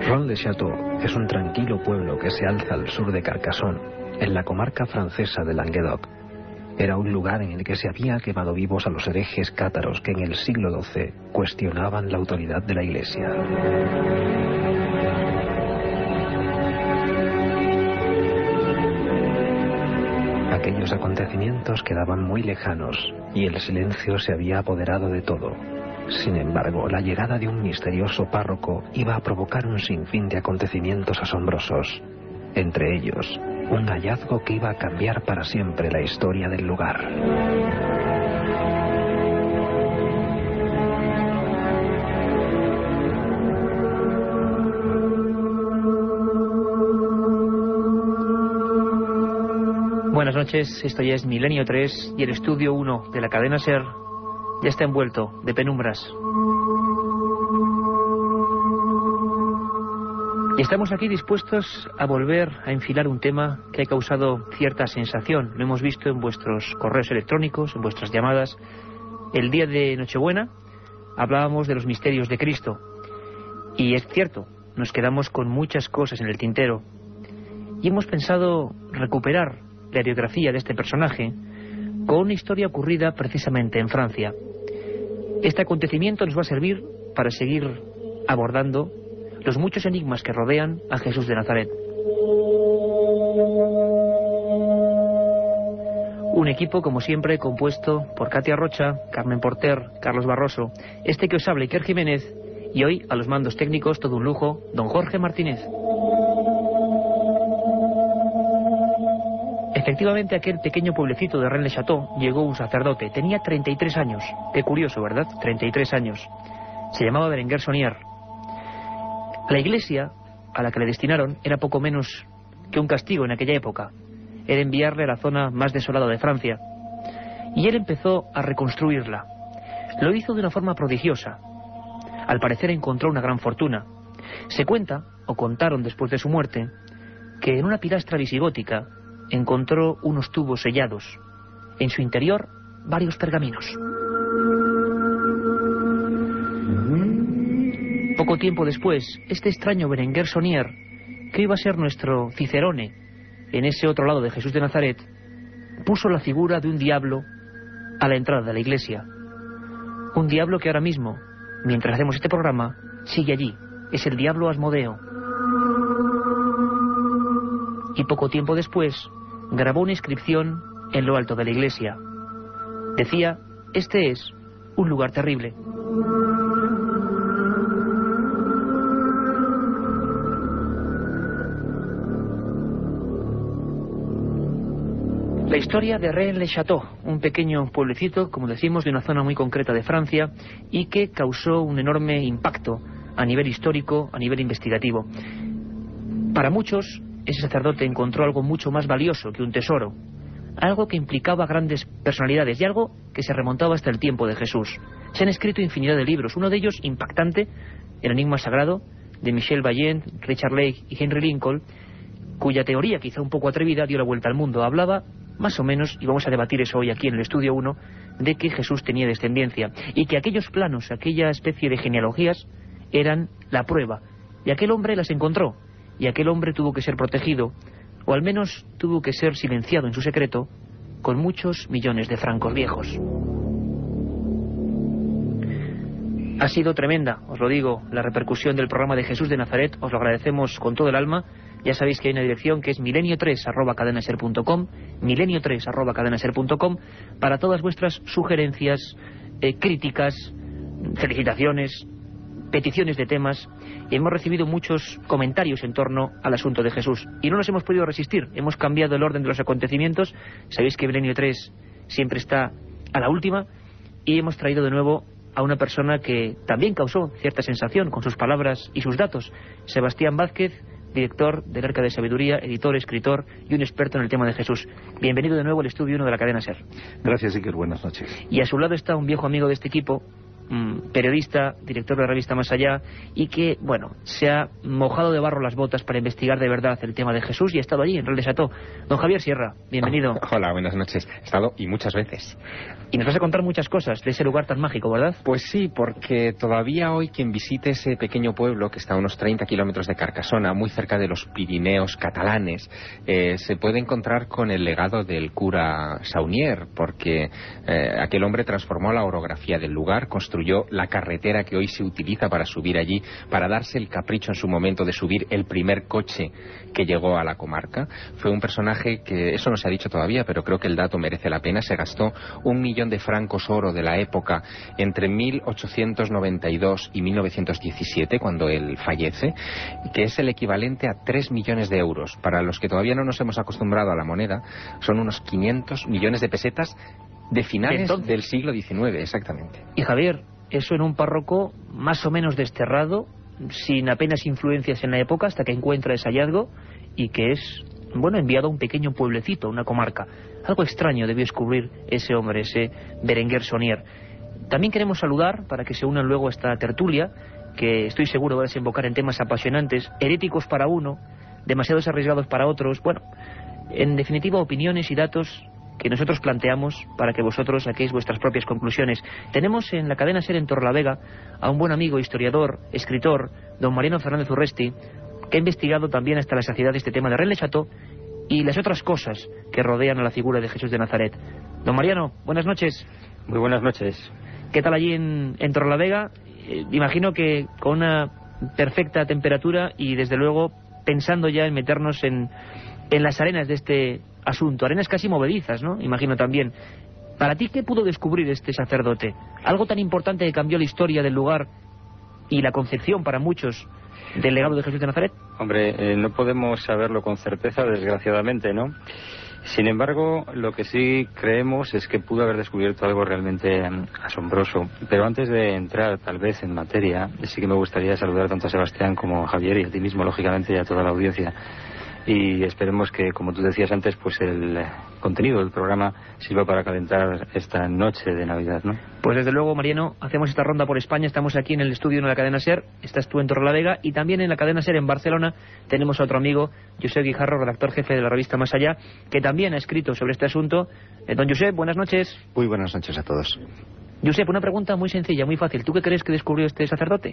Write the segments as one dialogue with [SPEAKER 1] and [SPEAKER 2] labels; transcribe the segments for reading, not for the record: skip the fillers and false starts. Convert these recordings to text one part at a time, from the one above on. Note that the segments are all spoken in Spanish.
[SPEAKER 1] Ron-le-Château es un tranquilo pueblo que se alza al sur de Carcassonne, en la comarca francesa de Languedoc. Era un lugar en el que se había quemado vivos a los herejes cátaros que en el siglo XII cuestionaban la autoridad de la Iglesia. Aquellos acontecimientos quedaban muy lejanos y el silencio se había apoderado de todo. Sin embargo, la llegada de un misterioso párroco iba a provocar un sinfín de acontecimientos asombrosos. Entre ellos, un hallazgo que iba a cambiar para siempre la historia del lugar.
[SPEAKER 2] Buenas noches, esto ya es Milenio 3 y el estudio 1 de la cadena SER ya está envuelto de penumbras. Y estamos aquí dispuestos a volver a enfilar un tema que ha causado cierta sensación. Lo hemos visto en vuestros correos electrónicos, en vuestras llamadas. El día de Nochebuena hablábamos de los misterios de Cristo. Y es cierto, nos quedamos con muchas cosas en el tintero. Y hemos pensado recuperar la biografía de este personaje con una historia ocurrida precisamente en Francia. Este acontecimiento nos va a servir para seguir abordando los muchos enigmas que rodean a Jesús de Nazaret. Un equipo, como siempre, compuesto por Katia Rocha, Carmen Porter, Carlos Barroso, este que os habla, Iker Jiménez, y hoy a los mandos técnicos, todo un lujo, don Jorge Martínez. Efectivamente, aquel pequeño pueblecito de Rennes-le-Château llegó un sacerdote. Tenía 33 años. Qué curioso, ¿verdad? 33 años. Se llamaba Berenguer Saunier. La iglesia a la que le destinaron era poco menos que un castigo en aquella época. Era enviarle a la zona más desolada de Francia. Y él empezó a reconstruirla. Lo hizo de una forma prodigiosa. Al parecer encontró una gran fortuna. Se cuenta, o contaron después de su muerte, que en una pilastra visigótica encontró unos tubos sellados. En su interior, varios pergaminos. Poco tiempo después, este extraño Berenguer Saunier, que iba a ser nuestro Cicerone en ese otro lado de Jesús de Nazaret, puso la figura de un diablo a la entrada de la iglesia. Un diablo que ahora mismo, mientras hacemos este programa, sigue allí. Es el diablo Asmodeo. Y poco tiempo después grabó una inscripción en lo alto de la iglesia. Decía: este es un lugar terrible. La historia de Rennes-le-Château, un pequeño pueblecito, como decimos, de una zona muy concreta de Francia y que causó un enorme impacto a nivel histórico, a nivel investigativo. Para muchos, ese sacerdote encontró algo mucho más valioso que un tesoro, algo que implicaba grandes personalidades y algo que se remontaba hasta el tiempo de Jesús. Se han escrito infinidad de libros, uno de ellos impactante, El enigma sagrado, de Michel Vaillant, Richard Leigh y Henry Lincoln, cuya teoría, quizá un poco atrevida, dio la vuelta al mundo. Hablaba, más o menos, y vamos a debatir eso hoy aquí en el estudio 1, de que Jesús tenía descendencia y que aquellos planos, aquella especie de genealogías, eran la prueba. Y aquel hombre las encontró, y aquel hombre tuvo que ser protegido, o al menos tuvo que ser silenciado en su secreto, con muchos millones de francos viejos. Ha sido tremenda, os lo digo, la repercusión del programa de Jesús de Nazaret. Os lo agradecemos con todo el alma. Ya sabéis que hay una dirección que es milenio3@cadenaser.com, milenio3@cadenaser.com, para todas vuestras sugerencias, críticas, felicitaciones, peticiones de temas. Y hemos recibido muchos comentarios en torno al asunto de Jesús y no nos hemos podido resistir. Hemos cambiado el orden de los acontecimientos. Sabéis que Milenio 3 siempre está a la última, y hemos traído de nuevo a una persona que también causó cierta sensación con sus palabras y sus datos. Sebastián Vázquez, director del Arca de Sabiduría, editor, escritor y un experto en el tema de Jesús. Bienvenido de nuevo al estudio 1 de la cadena SER.
[SPEAKER 3] Gracias, Iker, buenas noches.
[SPEAKER 2] Y a su lado está un viejo amigo de este equipo, periodista, director de la revista Más Allá, y que, bueno, se ha mojado de barro las botas para investigar de verdad el tema de Jesús y ha estado allí en Real de Chateau. Don Javier Sierra, bienvenido.
[SPEAKER 3] Hola, buenas noches. He estado y muchas veces.
[SPEAKER 2] Y nos vas a contar muchas cosas de ese lugar tan mágico, ¿verdad?
[SPEAKER 3] Pues sí, porque todavía hoy quien visite ese pequeño pueblo que está a unos 30 kilómetros de Carcassona, muy cerca de los Pirineos catalanes, se puede encontrar con el legado del cura Saunier, porque aquel hombre transformó la orografía del lugar, construyó la carretera que hoy se utiliza para subir allí, para darse el capricho en su momento de subir el primer coche que llegó a la comarca. Fue un personaje que, eso no se ha dicho todavía, pero creo que el dato merece la pena, se gastó 1 millón de francos oro de la época entre 1892 y 1917, cuando él fallece, que es el equivalente a 3 millones de euros. Para los que todavía no nos hemos acostumbrado a la moneda, son unos 500 millones de pesetas de finales del siglo XIX, exactamente.
[SPEAKER 2] Y Javier, eso en un párroco más o menos desterrado, sin apenas influencias en la época, hasta que encuentra ese hallazgo y que es, bueno, enviado a un pequeño pueblecito, una comarca. Algo extraño debió descubrir ese hombre, ese Berenguer Saunier. También queremos saludar, para que se unan luego a esta tertulia, que estoy seguro va a desembocar en temas apasionantes, heréticos para uno, demasiados arriesgados para otros. Bueno, en definitiva, opiniones y datos que nosotros planteamos para que vosotros saquéis vuestras propias conclusiones. Tenemos en la cadena SER en Torrelavega a un buen amigo, historiador, escritor, don Mariano Fernández Urresti, que ha investigado también hasta la saciedad este tema de Real de Chateau y las otras cosas que rodean a la figura de Jesús de Nazaret. Don Mariano, buenas noches.
[SPEAKER 4] Muy buenas noches.
[SPEAKER 2] ¿Qué tal allí en Torrelavega? Imagino que con una perfecta temperatura y desde luego pensando ya en meternos en las arenas de este asunto, arenas casi movedizas, ¿no? Imagino también. ¿Para ti qué pudo descubrir este sacerdote? Algo tan importante que cambió la historia del lugar y la concepción para muchos del legado de Jesús de Nazaret.
[SPEAKER 4] Hombre, no podemos saberlo con certeza, desgraciadamente, ¿no? Sin embargo, lo que sí creemos es que pudo haber descubierto algo realmente asombroso. Pero antes de entrar, tal vez, en materia, sí que me gustaría saludar tanto a Sebastián como a Javier y a ti mismo, lógicamente, y a toda la audiencia. Y esperemos que, como tú decías antes, pues el contenido del programa sirva para calentar esta noche de Navidad, ¿no?
[SPEAKER 2] Pues desde luego, Mariano, hacemos esta ronda por España. Estamos aquí en el estudio de la cadena SER, estás tú en Torrelavega, y también en la cadena SER en Barcelona tenemos a otro amigo, Josep Guijarro, redactor jefe de la revista Más Allá, que también ha escrito sobre este asunto. Don Josep, buenas noches.
[SPEAKER 5] Muy buenas noches a todos.
[SPEAKER 2] Josep, una pregunta muy sencilla, muy fácil. ¿Tú qué crees que descubrió este sacerdote?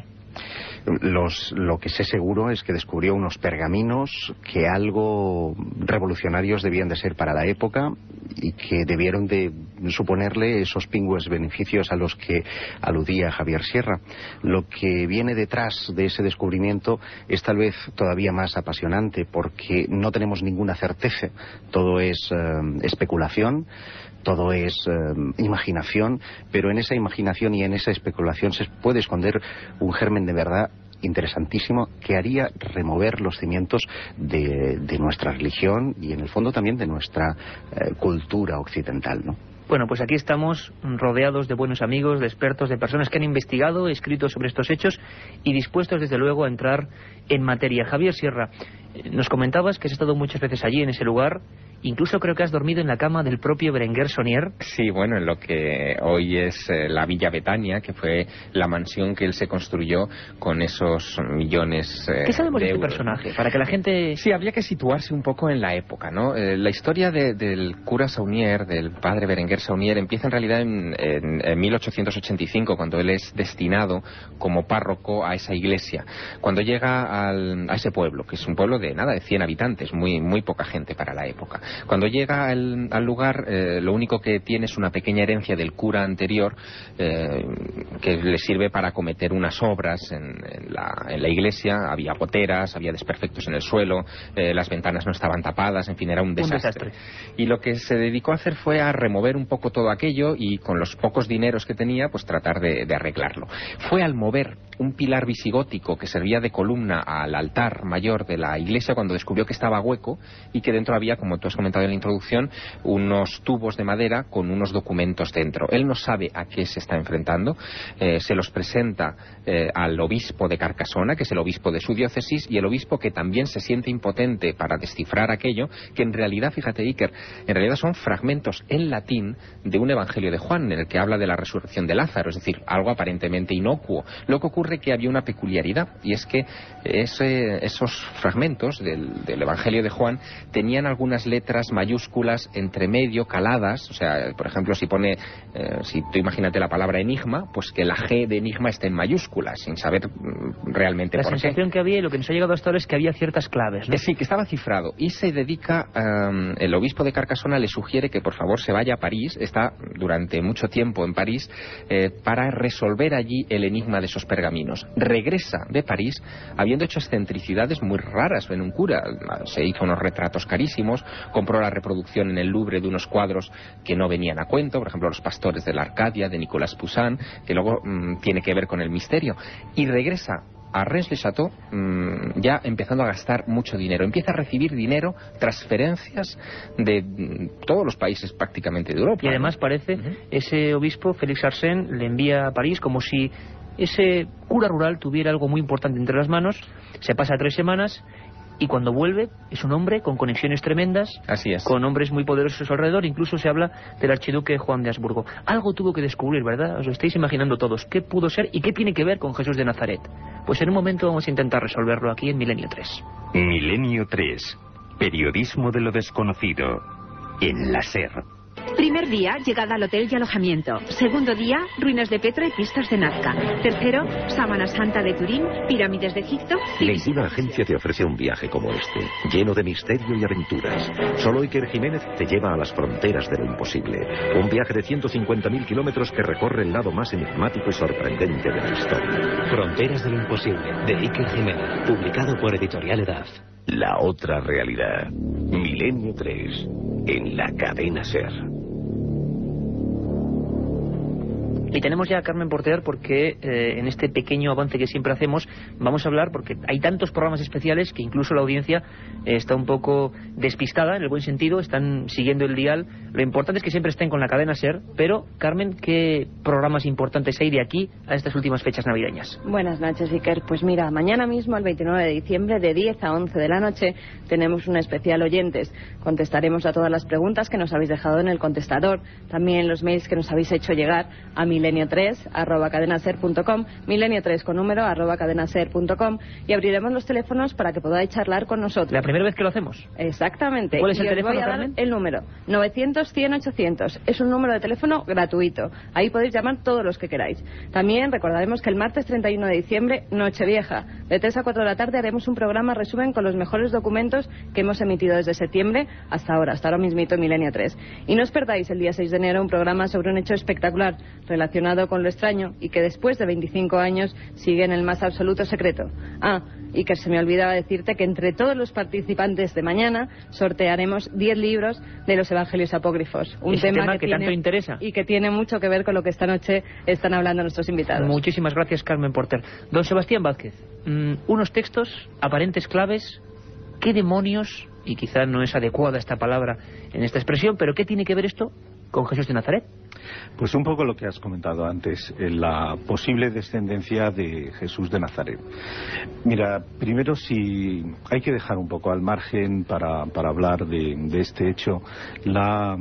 [SPEAKER 5] Lo que sé seguro es que descubrió unos pergaminos que algo revolucionarios debían de ser para la época y que debieron de suponerle esos pingües beneficios a los que aludía Javier Sierra. Lo que viene detrás de ese descubrimiento es tal vez todavía más apasionante porque no tenemos ninguna certeza, todo es especulación. Todo es imaginación, pero en esa imaginación y en esa especulación se puede esconder un germen de verdad interesantísimo que haría remover los cimientos de nuestra religión y en el fondo también de nuestra cultura occidental, ¿no?
[SPEAKER 2] Bueno, pues aquí estamos rodeados de buenos amigos, de expertos, de personas que han investigado, escrito sobre estos hechos y dispuestos desde luego a entrar en materia. Javier Sierra, nos comentabas que has estado muchas veces allí en ese lugar. Incluso creo que has dormido en la cama del propio Berenguer Saunier.
[SPEAKER 3] Sí, bueno, en lo que hoy es la Villa Betania, que fue la mansión que él se construyó con esos millones
[SPEAKER 2] ¿Qué sabemos de este
[SPEAKER 3] euros.
[SPEAKER 2] Personaje? Para que la gente...
[SPEAKER 3] Sí, habría que situarse un poco en la época, ¿no? La historia del cura Saunier, del padre Berenguer Saunier, empieza en realidad en 1885, cuando él es destinado como párroco a esa iglesia. Cuando llega a ese pueblo, que es un pueblo de 100 habitantes, muy poca gente para la época. Cuando llega al lugar, lo único que tiene es una pequeña herencia del cura anterior que le sirve para acometer unas obras en la iglesia. Había goteras, había desperfectos en el suelo, las ventanas no estaban tapadas, en fin, era un desastre. Y lo que se dedicó a hacer fue a remover un poco todo aquello y con los pocos dineros que tenía, pues tratar de arreglarlo. Fue al mover un pilar visigótico que servía de columna al altar mayor de la iglesia iglesia cuando descubrió que estaba hueco y que dentro había, como tú has comentado en la introducción, unos tubos de madera con unos documentos dentro. Él no sabe a qué se está enfrentando, se los presenta al obispo de Carcasona, que es el obispo de su diócesis, y el obispo, que también se siente impotente para descifrar aquello, que en realidad, fíjate, Iker, en realidad son fragmentos en latín de un evangelio de Juan, en el que habla de la resurrección de Lázaro, es decir, algo aparentemente inocuo. Lo que ocurre es que había una peculiaridad, y es que esos fragmentos del evangelio de Juan tenían algunas letras mayúsculas entre medio, caladas, o sea, por ejemplo, si pone, si tú imagínate la palabra enigma, pues que la G de enigma esté en mayúsculas, sin saber realmente por qué.
[SPEAKER 2] La sensación que había, y lo que nos ha llegado hasta ahora, es que había ciertas claves, ¿no?
[SPEAKER 3] Sí, que estaba cifrado, y se dedica, el obispo de Carcasona le sugiere que por favor se vaya a París, está durante mucho tiempo en París, para resolver allí el enigma de esos pergaminos. Regresa de París habiendo hecho excentricidades muy raras en un cura. Se hizo unos retratos carísimos, compró la reproducción en el Louvre de unos cuadros que no venían a cuento, por ejemplo Los pastores de la Arcadia de Nicolas Poussin, que luego tiene que ver con el misterio, y regresa a Rennes-le-Château ya empezando a gastar mucho dinero. Empieza a recibir dinero, transferencias de todos los países prácticamente de Europa.
[SPEAKER 2] Y además parece, ese obispo, Félix Arsène, le envía a París como si ese cura rural tuviera algo muy importante entre las manos. Se pasa 3 semanas y cuando vuelve es un hombre con conexiones tremendas.
[SPEAKER 3] Así es.
[SPEAKER 2] Con hombres muy poderosos a su alrededor. Incluso se habla del archiduque Juan de Habsburgo. Algo tuvo que descubrir, ¿verdad? Os lo estáis imaginando todos. ¿Qué pudo ser y qué tiene que ver con Jesús de Nazaret? Pues en un momento vamos a intentar resolverlo aquí en Milenio 3.
[SPEAKER 6] Milenio 3. Periodismo de lo desconocido. En la SER.
[SPEAKER 7] Primer día, llegada al hotel y alojamiento. Segundo día, ruinas de Petra y pistas de Nazca. Tercero, Sámana Santa de Turín, pirámides de Egipto.
[SPEAKER 8] Ninguna agencia te ofrece un viaje como este, lleno de misterio y aventuras. Solo Iker Jiménez te lleva a las fronteras de lo imposible. Un viaje de 150.000 kilómetros que recorre el lado más enigmático y sorprendente de la historia.
[SPEAKER 1] Fronteras de lo imposible, de Iker Jiménez, publicado por Editorial Edad.
[SPEAKER 8] La otra realidad. Milenio 3, en la cadena SER.
[SPEAKER 2] Y tenemos ya a Carmen Porter porque en este pequeño avance que siempre hacemos vamos a hablar, porque hay tantos programas especiales que incluso la audiencia está un poco despistada, en el buen sentido, están siguiendo el dial. Lo importante es que siempre estén con la cadena SER, pero Carmen, ¿qué programas importantes hay de aquí a estas últimas fechas navideñas?
[SPEAKER 9] Buenas noches, Iker. Pues mira, mañana mismo, el 29 de diciembre, de 10 a 11 de la noche, tenemos un especial oyentes. Contestaremos a todas las preguntas que nos habéis dejado en el contestador, también los mails que nos habéis hecho llegar a milenio3@cadenaser.com, milenio3 con número @cadenaser.com, y abriremos los teléfonos para que podáis charlar con nosotros.
[SPEAKER 2] ¿La primera vez que lo hacemos?
[SPEAKER 9] Exactamente.
[SPEAKER 2] ¿Cuál es el
[SPEAKER 9] y
[SPEAKER 2] teléfono,
[SPEAKER 9] os voy a dar
[SPEAKER 2] Carmen?
[SPEAKER 9] el número 900-100-800. Es un número de teléfono gratuito. Ahí podéis llamar todos los que queráis. También recordaremos que el martes 31 de diciembre, Nochevieja, de 3 a 4 de la tarde, haremos un programa resumen con los mejores documentos que hemos emitido desde septiembre hasta ahora mismito en Milenio 3. Y no os perdáis el día 6 de enero un programa sobre un hecho espectacular relacionado con lo extraño y que después de 25 años sigue en el más absoluto secreto. Y que se me olvidaba decirte que entre todos los participantes de mañana sortearemos 10 libros de los Evangelios Apócrifos. Un tema
[SPEAKER 2] que tanto interesa.
[SPEAKER 9] Y que tiene mucho que ver con lo que esta noche están hablando nuestros invitados.
[SPEAKER 2] Muchísimas gracias, Carmen Porter. Don Sebastián Vázquez, unos textos aparentes claves. ¿Qué demonios, y quizá no es adecuada esta palabra en esta expresión, pero qué tiene que ver esto con Jesús de Nazaret?
[SPEAKER 10] Pues un poco lo que has comentado antes, la posible descendencia de Jesús de Nazaret. Mira, primero si hay que dejar un poco al margen para hablar de este hecho la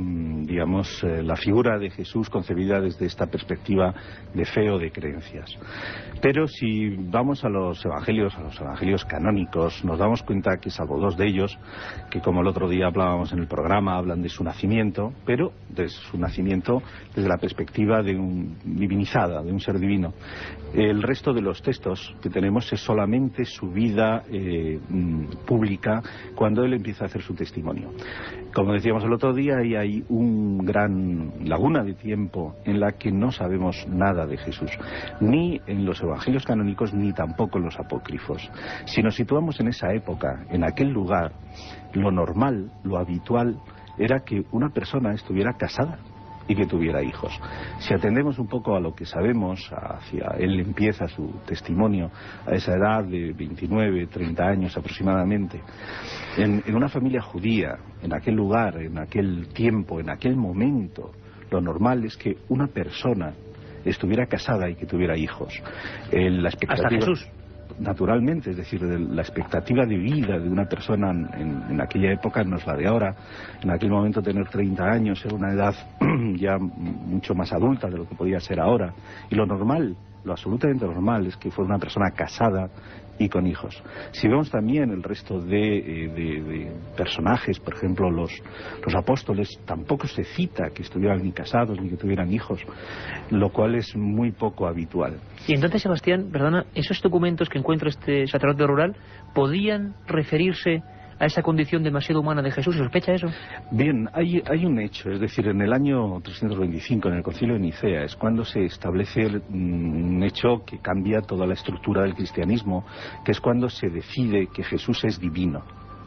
[SPEAKER 10] figura de Jesús concebida desde esta perspectiva de fe o de creencias. Pero si vamos a los evangelios canónicos, nos damos cuenta que salvo 2 de ellos, que como el otro día hablábamos en el programa, hablan de su nacimiento, pero de su nacimiento desde la perspectiva de divinizada, de un ser divino. El resto de los textos que tenemos es solamente su vida pública cuando él empieza a hacer su testimonio. Como decíamos el otro día, ahí hay un gran laguna de tiempo en la que no sabemos nada de Jesús, ni en los evangelios canónicos ni tampoco en los apócrifos. Si nos situamos en esa época, en aquel lugar, lo normal, lo habitual era que una persona estuviera casada y que tuviera hijos. Si atendemos un poco a lo que sabemos, él empieza su testimonio a esa edad de 29, 30 años aproximadamente, en una familia judía, en aquel lugar, en aquel tiempo, en aquel momento, lo normal es que una persona estuviera casada y que tuviera hijos. La expectativa,
[SPEAKER 2] hasta Jesús.
[SPEAKER 10] Naturalmente, es decir, la expectativa de vida de una persona en aquella época no es la de ahora. En aquel momento tener 30 años era una edad ya mucho más adulta de lo que podía ser ahora. Y lo normal, lo absolutamente normal, es que fuera una persona casada y con hijos. Si vemos también el resto de personajes, por ejemplo los apóstoles, tampoco se cita que estuvieran ni casados ni que tuvieran hijos, lo cual es muy poco habitual.
[SPEAKER 2] Y entonces, Sebastián, perdona, esos documentos que encuentra este sacerdote rural podían referirse a esa condición demasiado humana de Jesús. ¿Se sospecha eso?
[SPEAKER 10] Bien, hay un hecho, es decir, en el año 325, en el Concilio de Nicea, es cuando se establece un hecho que cambia toda la estructura del cristianismo, que es cuando se decide que Jesús es divino.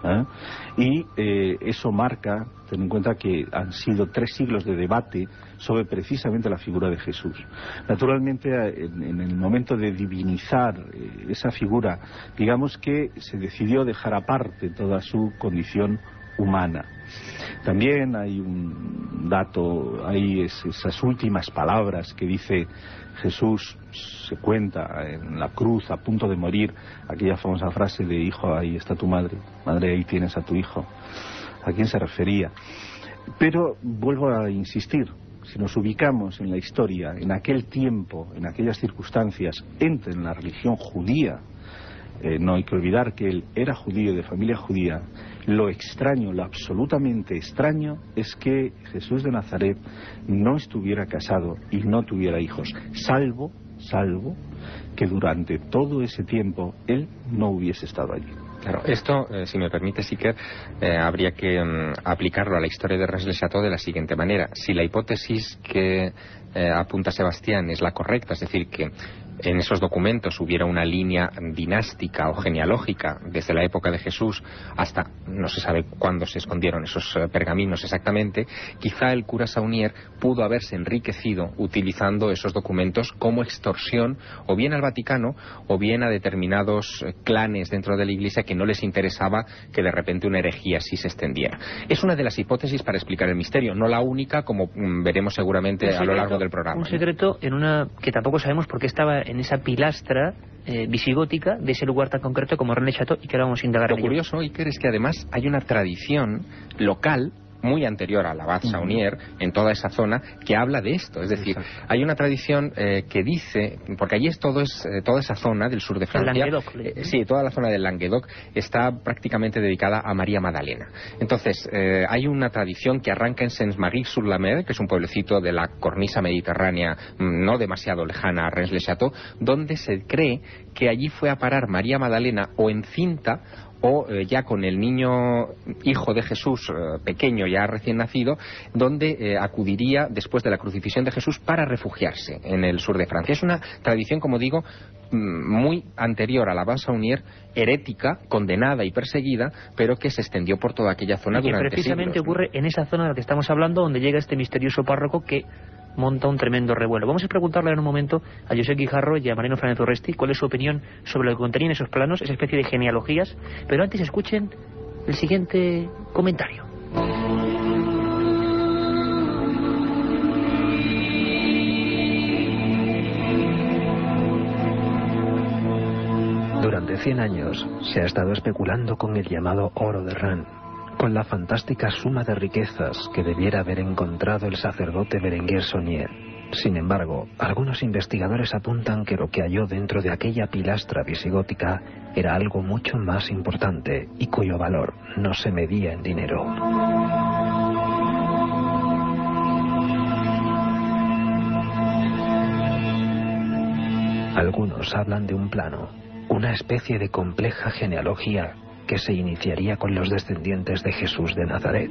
[SPEAKER 10] Y eso marca, ten en cuenta que han sido 3 siglos de debate sobre precisamente la figura de Jesús. Naturalmente, en el momento de divinizar esa figura, digamos que se decidió dejar aparte toda su condición humana. También hay un dato, hay esas últimas palabras que dice Jesús, se cuenta en la cruz a punto de morir, aquella famosa frase de: hijo, ahí está tu madre, madre, ahí tienes a tu hijo. ¿A quién se refería? Pero vuelvo a insistir, si nos ubicamos en la historia, en aquel tiempo, en aquellas circunstancias, entre en la religión judía, no hay que olvidar que él era judío, de familia judía. Lo extraño, lo absolutamente extraño, es que Jesús de Nazaret no estuviera casado y no tuviera hijos, salvo que durante todo ese tiempo él no hubiese estado allí.
[SPEAKER 3] Claro, esto, si me permite, Iker, habría que aplicarlo a la historia de Rennes-le-Château de la siguiente manera. Si la hipótesis que apunta Sebastián es la correcta, es decir, que en esos documentos hubiera una línea dinástica o genealógica desde la época de Jesús hasta no se sabe cuándo se escondieron esos pergaminos exactamente, quizá el cura Saunier pudo haberse enriquecido utilizando esos documentos como extorsión o bien al Vaticano o bien a determinados clanes dentro de la Iglesia que no les interesaba que de repente una herejía así se extendiera. Es una de las hipótesis para explicar el misterio, no la única, como veremos seguramente a lo largo del programa.
[SPEAKER 2] Un secreto en una que tampoco sabemos por qué estaba en esa pilastra visigótica de ese lugar tan concreto como Rennes-le-Château, y que ahora vamos a indagar.
[SPEAKER 3] Lo curioso, Iker, es que además hay una tradición local muy anterior al abad Saunier, en toda esa zona, que habla de esto. Es decir, hay una tradición que dice, porque allí es toda esa zona del sur de Francia, sí, toda la zona del Languedoc está prácticamente dedicada a María Magdalena. Entonces, hay una tradición que arranca en Saint-Marie-sur-la-Mer, que es un pueblecito de la cornisa mediterránea no demasiado lejana a Rennes-le-Château, donde se cree que allí fue a parar María Magdalena o encinta o ya con el niño hijo de Jesús pequeño, ya recién nacido, donde acudiría después de la crucifixión de Jesús para refugiarse en el sur de Francia. Es una tradición, como digo, muy anterior a la abad Saunier, herética, condenada y perseguida, pero que se extendió por toda aquella zona durante
[SPEAKER 2] precisamente
[SPEAKER 3] siglos, ¿no?
[SPEAKER 2] Ocurre en esa zona de la que estamos hablando, donde llega este misterioso párroco que monta un tremendo revuelo. Vamos a preguntarle en un momento a José Guijarro y a Mariano Fernández Urresti cuál es su opinión sobre lo que contenían esos planos, esa especie de genealogías, pero antes escuchen el siguiente comentario.
[SPEAKER 1] Durante 100 años se ha estado especulando con el llamado oro de Rennes, con la fantástica suma de riquezas que debiera haber encontrado el sacerdote Berenguer Saunier. Sin embargo, algunos investigadores apuntan que lo que halló dentro de aquella pilastra visigótica era algo mucho más importante y cuyo valor no se medía en dinero. Algunos hablan de un plano, una especie de compleja genealogía que se iniciaría con los descendientes de Jesús de Nazaret.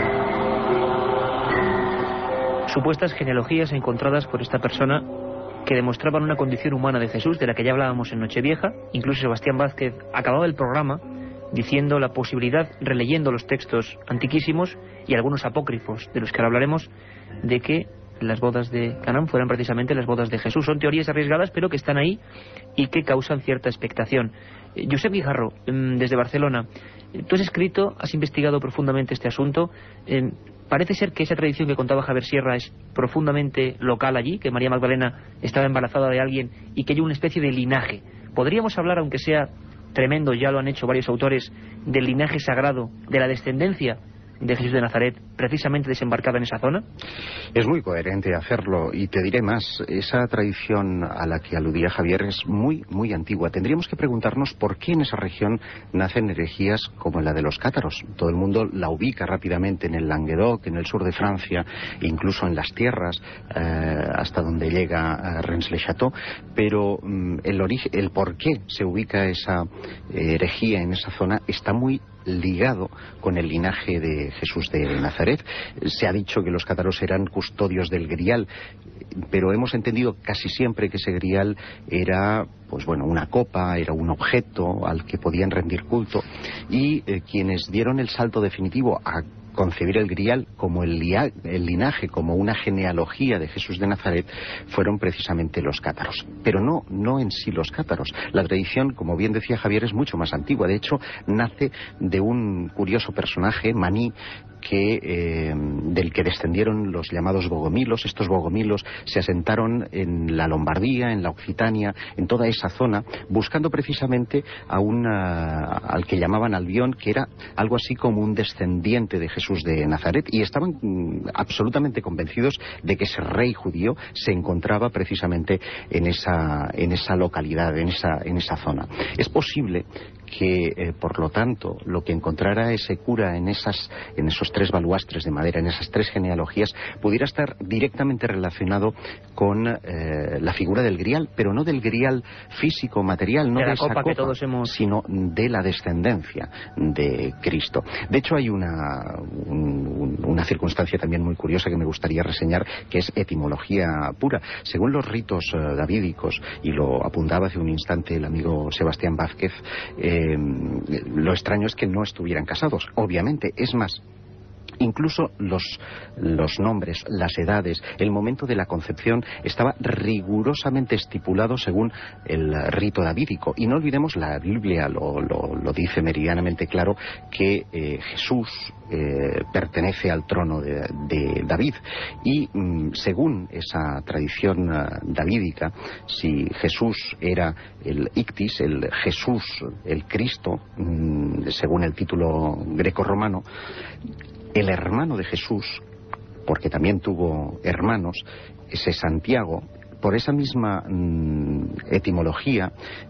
[SPEAKER 2] Supuestas genealogías encontradas por esta persona que demostraban una condición humana de Jesús, de la que ya hablábamos en Nochevieja. Incluso Sebastián Vázquez acababa el programa diciendo la posibilidad, releyendo los textos antiquísimos y algunos apócrifos, de los que ahora hablaremos, de que las bodas de Canaán fueran precisamente las bodas de Jesús. Son teorías arriesgadas, pero que están ahí y que causan cierta expectación. Josep Guijarro, desde Barcelona, tú has escrito, has investigado profundamente este asunto. Parece ser que esa tradición que contaba Javier Sierra es profundamente local allí, que María Magdalena estaba embarazada de alguien y que hay una especie de linaje. ¿Podríamos hablar, aunque sea tremendo, ya lo han hecho varios autores, del linaje sagrado, de la descendencia de Jesús de Nazaret, precisamente desembarcada en esa zona?
[SPEAKER 5] Es muy coherente hacerlo, y te diré más, esa tradición a la que aludía Javier es muy, muy antigua. Tendríamos que preguntarnos por qué en esa región nacen herejías como la de los cátaros. Todo el mundo la ubica rápidamente en el Languedoc, en el sur de Francia, incluso en las tierras, hasta donde llega Rennes-le-Château, pero el por qué se ubica esa herejía en esa zona está muy ligado con el linaje de Jesús de Nazaret. Se ha dicho que los cátaros eran custodios del grial, pero hemos entendido casi siempre que ese grial era, pues bueno, una copa, era un objeto al que podían rendir culto, y quienes dieron el salto definitivo a concebir el grial como el linaje, como una genealogía de Jesús de Nazaret, fueron precisamente los cátaros. Pero no en sí los cátaros. La tradición, como bien decía Javier, es mucho más antigua. De hecho, nace de un curioso personaje, Maní, del que descendieron los llamados bogomilos. Estos bogomilos se asentaron en la Lombardía, en la Occitania, en toda esa zona, buscando precisamente al que llamaban Albión, que era algo así como un descendiente de Jesús de Nazaret, y estaban absolutamente convencidos de que ese rey judío se encontraba precisamente en esa localidad, en esa zona. Es posible que, por lo tanto, lo que encontrara ese cura en esos 3 baluastres de madera, en esas 3 genealogías, pudiera estar directamente relacionado con la figura del grial, pero no del grial físico, material, no de esa copa, sino de la descendencia de Cristo. De hecho, hay una circunstancia también muy curiosa que me gustaría reseñar, que es etimología pura. Según los ritos davídicos, y lo apuntaba hace un instante el amigo Sebastián Vázquez, lo extraño es que no estuvieran casados, obviamente. Es más, incluso los nombres, las edades, el momento de la concepción estaba rigurosamente estipulado según el rito davídico. Y no olvidemos, la Biblia lo dice meridianamente claro, que Jesús pertenece al trono de David. Y según esa tradición davídica, si Jesús era el Ictis, el Jesús, el Cristo, según el título greco-romano, el hermano de Jesús, porque también tuvo hermanos, ese Santiago, por esa misma etimología,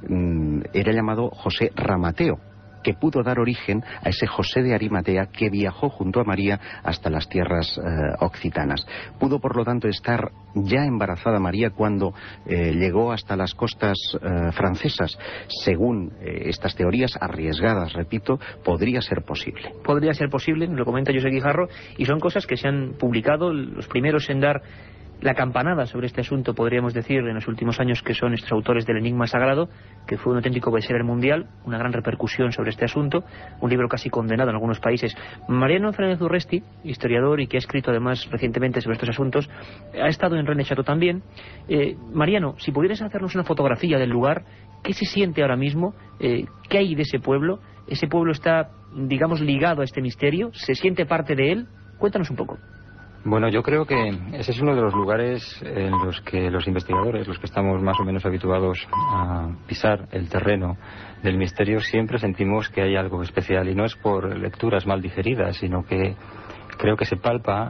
[SPEAKER 5] era llamado José Ramateo, que pudo dar origen a ese José de Arimatea que viajó junto a María hasta las tierras occitanas. Pudo, por lo tanto, estar ya embarazada María cuando llegó hasta las costas francesas. Según estas teorías arriesgadas, repito, podría ser posible.
[SPEAKER 2] Podría ser posible, nos lo comenta José Guijarro, y son cosas que se han publicado. Los primeros en dar la campanada sobre este asunto, podríamos decir, en los últimos años, que son estos autores del Enigma Sagrado, que fue un auténtico bestseller mundial, una gran repercusión sobre este asunto, un libro casi condenado en algunos países. Mariano Fernández Urresti, historiador y que ha escrito además recientemente sobre estos asuntos, ha estado en Rennes-le-Château también. Mariano, si pudieras hacernos una fotografía del lugar, ¿qué se siente ahora mismo? ¿Qué hay de ese pueblo? ¿Ese pueblo está, digamos, ligado a este misterio? ¿Se siente parte de él? Cuéntanos un poco.
[SPEAKER 4] Bueno, yo creo que ese es uno de los lugares en los que los investigadores, los que estamos más o menos habituados a pisar el terreno del misterio, siempre sentimos que hay algo especial, y no es por lecturas mal digeridas, sino que creo que se palpa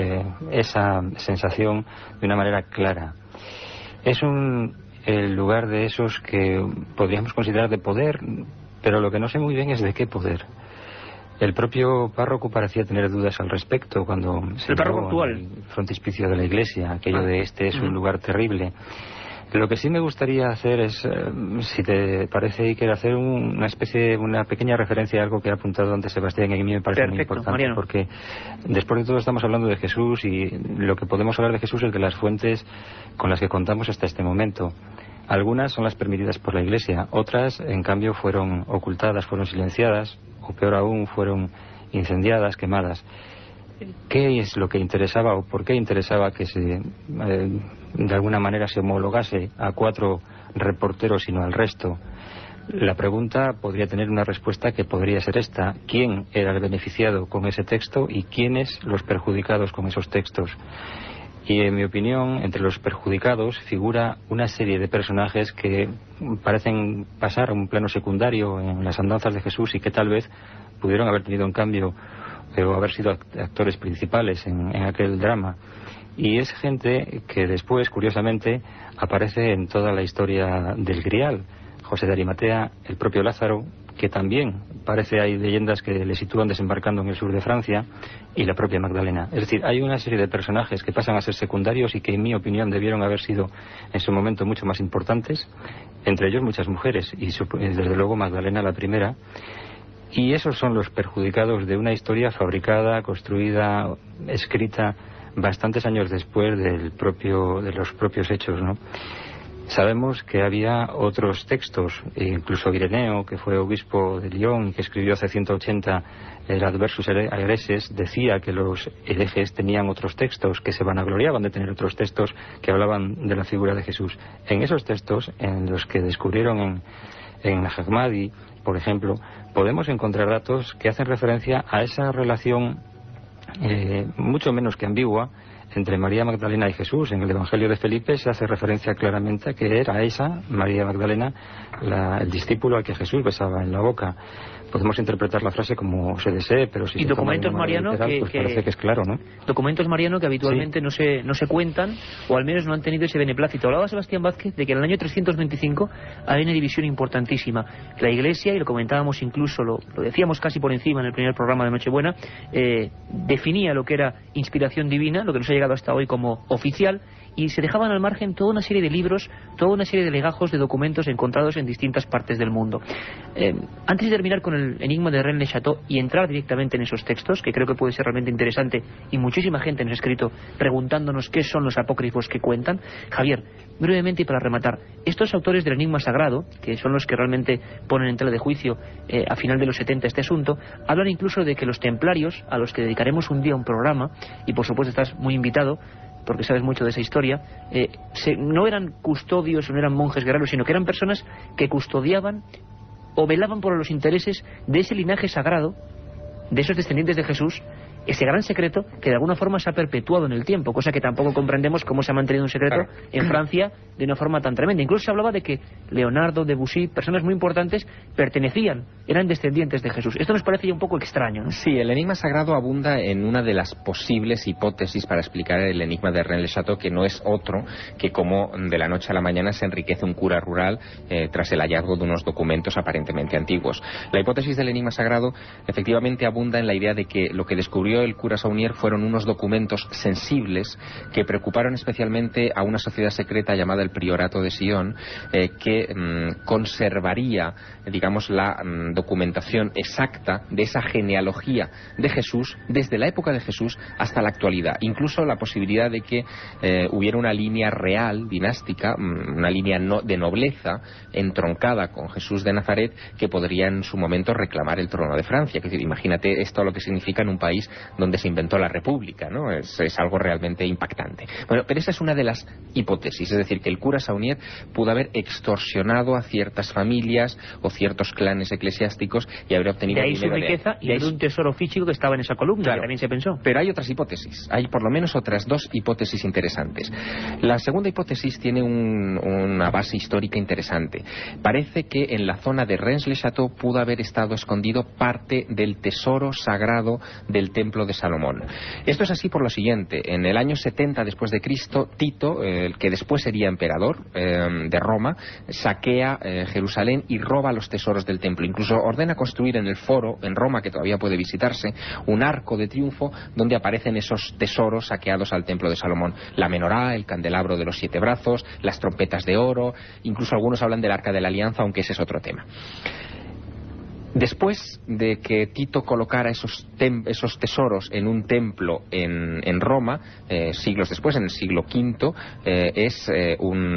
[SPEAKER 4] esa sensación de una manera clara. Es el lugar de esos que podríamos considerar de poder, pero lo que no sé muy bien es de qué poder. El propio párroco parecía tener dudas al respecto cuando se
[SPEAKER 2] el párroco actual,
[SPEAKER 4] el frontispicio de la iglesia, aquello de este es un lugar terrible. Lo que sí me gustaría hacer es, si te parece, Iker, hacer una pequeña referencia a algo que ha apuntado antes Sebastián, y que a mí me parece muy importante, Mariano. Porque después de todo estamos hablando de Jesús, y lo que podemos hablar de Jesús es de las fuentes con las que contamos hasta este momento. Algunas son las permitidas por la Iglesia, otras, en cambio, fueron ocultadas, fueron silenciadas, o peor aún, fueron incendiadas, quemadas. ¿Qué es lo que interesaba o por qué interesaba que de alguna manera se homologase a 4 reporteros y no al resto? La pregunta podría tener una respuesta que podría ser esta: ¿quién era el beneficiado con ese texto y quiénes los perjudicados con esos textos? Y en mi opinión, entre los perjudicados figura una serie de personajes que parecen pasar a un plano secundario en las andanzas de Jesús y que tal vez pudieron haber tenido en cambio o haber sido actores principales en aquel drama. Y es gente que después, curiosamente, aparece en toda la historia del Grial. José de Arimatea, el propio Lázaro, que también parece, hay leyendas que le sitúan desembarcando en el sur de Francia, y la propia Magdalena. Es decir, hay una serie de personajes que pasan a ser secundarios y que, en mi opinión, debieron haber sido en su momento mucho más importantes, entre ellos muchas mujeres, y desde luego Magdalena la primera. Y esos son los perjudicados de una historia fabricada, construida, escrita bastantes años después de los propios hechos, ¿no? Sabemos que había otros textos, incluso Ireneo, que fue obispo de Lyon y que escribió hace 180 el Adversus Egreses, decía que los herejes tenían otros textos, que se vanagloriaban de tener otros textos que hablaban de la figura de Jesús. En esos textos, en los que descubrieron en Ahmadi, por ejemplo, podemos encontrar datos que hacen referencia a esa relación mucho menos que ambigua entre María Magdalena y Jesús. En el Evangelio de Felipe se hace referencia claramente a que era esa, María Magdalena, el discípulo al que Jesús besaba en la boca. Podemos interpretar la frase como se desee, pero si...
[SPEAKER 2] Y documentos, Mariano,
[SPEAKER 4] literal, pues parece que es claro, ¿no?
[SPEAKER 2] Documentos, Mariano, que habitualmente sí no se cuentan, o al menos no han tenido ese beneplácito. Hablaba Sebastián Vázquez de que en el año 325 hay una división importantísima. La Iglesia, y lo comentábamos incluso, lo decíamos casi por encima en el primer programa de Nochebuena, definía lo que era inspiración divina, lo que nos ha llegado hasta hoy como oficial, y se dejaban al margen toda una serie de libros, toda una serie de legajos de documentos encontrados en distintas partes del mundo. Antes de terminar con el enigma de Rennes le Chateau y entrar directamente en esos textos, que creo que puede ser realmente interesante, y muchísima gente nos ha escrito preguntándonos qué son los apócrifos que cuentan. Javier, brevemente y para rematar, estos autores del enigma sagrado, que son los que realmente ponen en tela de juicio a final de los 70 este asunto, hablan incluso de que los templarios, a los que dedicaremos un día un programa, y por supuesto estás muy invitado, porque sabes mucho de esa historia, no eran custodios o no eran monjes guerreros, sino que eran personas que custodiaban o velaban por los intereses de ese linaje sagrado, de esos descendientes de Jesús, ese gran secreto que de alguna forma se ha perpetuado en el tiempo, cosa que tampoco comprendemos cómo se ha mantenido un secreto en Francia de una forma tan tremenda. Incluso se hablaba de que Leonardo, Debussy, personas muy importantes, eran descendientes de Jesús. Esto nos parece ya un poco extraño, ¿no?
[SPEAKER 3] Sí, el enigma sagrado abunda en una de las posibles hipótesis para explicar el enigma de Rennes le Chateau, que no es otro que cómo de la noche a la mañana se enriquece un cura rural tras el hallazgo de unos documentos aparentemente antiguos. La hipótesis del enigma sagrado efectivamente abunda en la idea de que lo que descubrió el cura Saunier fueron unos documentos sensibles que preocuparon especialmente a una sociedad secreta llamada el Priorato de Sion, que conservaría, digamos, la documentación exacta de esa genealogía de Jesús desde la época de Jesús hasta la actualidad. Incluso la posibilidad de que hubiera una línea real, dinástica, una línea de nobleza entroncada con Jesús de Nazaret que podría en su momento reclamar el trono de Francia. Es decir, imagínate esto lo que significa en un país donde se inventó la República, ¿no? Es algo realmente impactante. Bueno, pero esa es una de las hipótesis, es decir, que el cura Saunier pudo haber extorsionado a ciertas familias o ciertos clanes eclesiásticos y haber obtenido
[SPEAKER 2] de ahí su riqueza y de un tesoro físico que estaba en esa columna, claro, que también se pensó.
[SPEAKER 3] Pero hay otras hipótesis, hay por lo menos otras dos hipótesis interesantes. La segunda hipótesis tiene una base histórica interesante. Parece que en la zona de Rennes le Chateau pudo haber estado escondido parte del tesoro sagrado del templo de Salomón. Esto es así por lo siguiente: en el año 70 después de Cristo, Tito, el que después sería emperador de Roma, saquea Jerusalén y roba los tesoros del templo. Incluso ordena construir en el foro, en Roma, que todavía puede visitarse, un arco de triunfo donde aparecen esos tesoros saqueados al templo de Salomón: la menorá, el candelabro, candelabro de los 7 brazos, las trompetas de oro, incluso algunos hablan del Arca de la Alianza, aunque ese es otro tema. Después de que Tito colocara esos tesoros en un templo en Roma, siglos después, en el siglo V, es un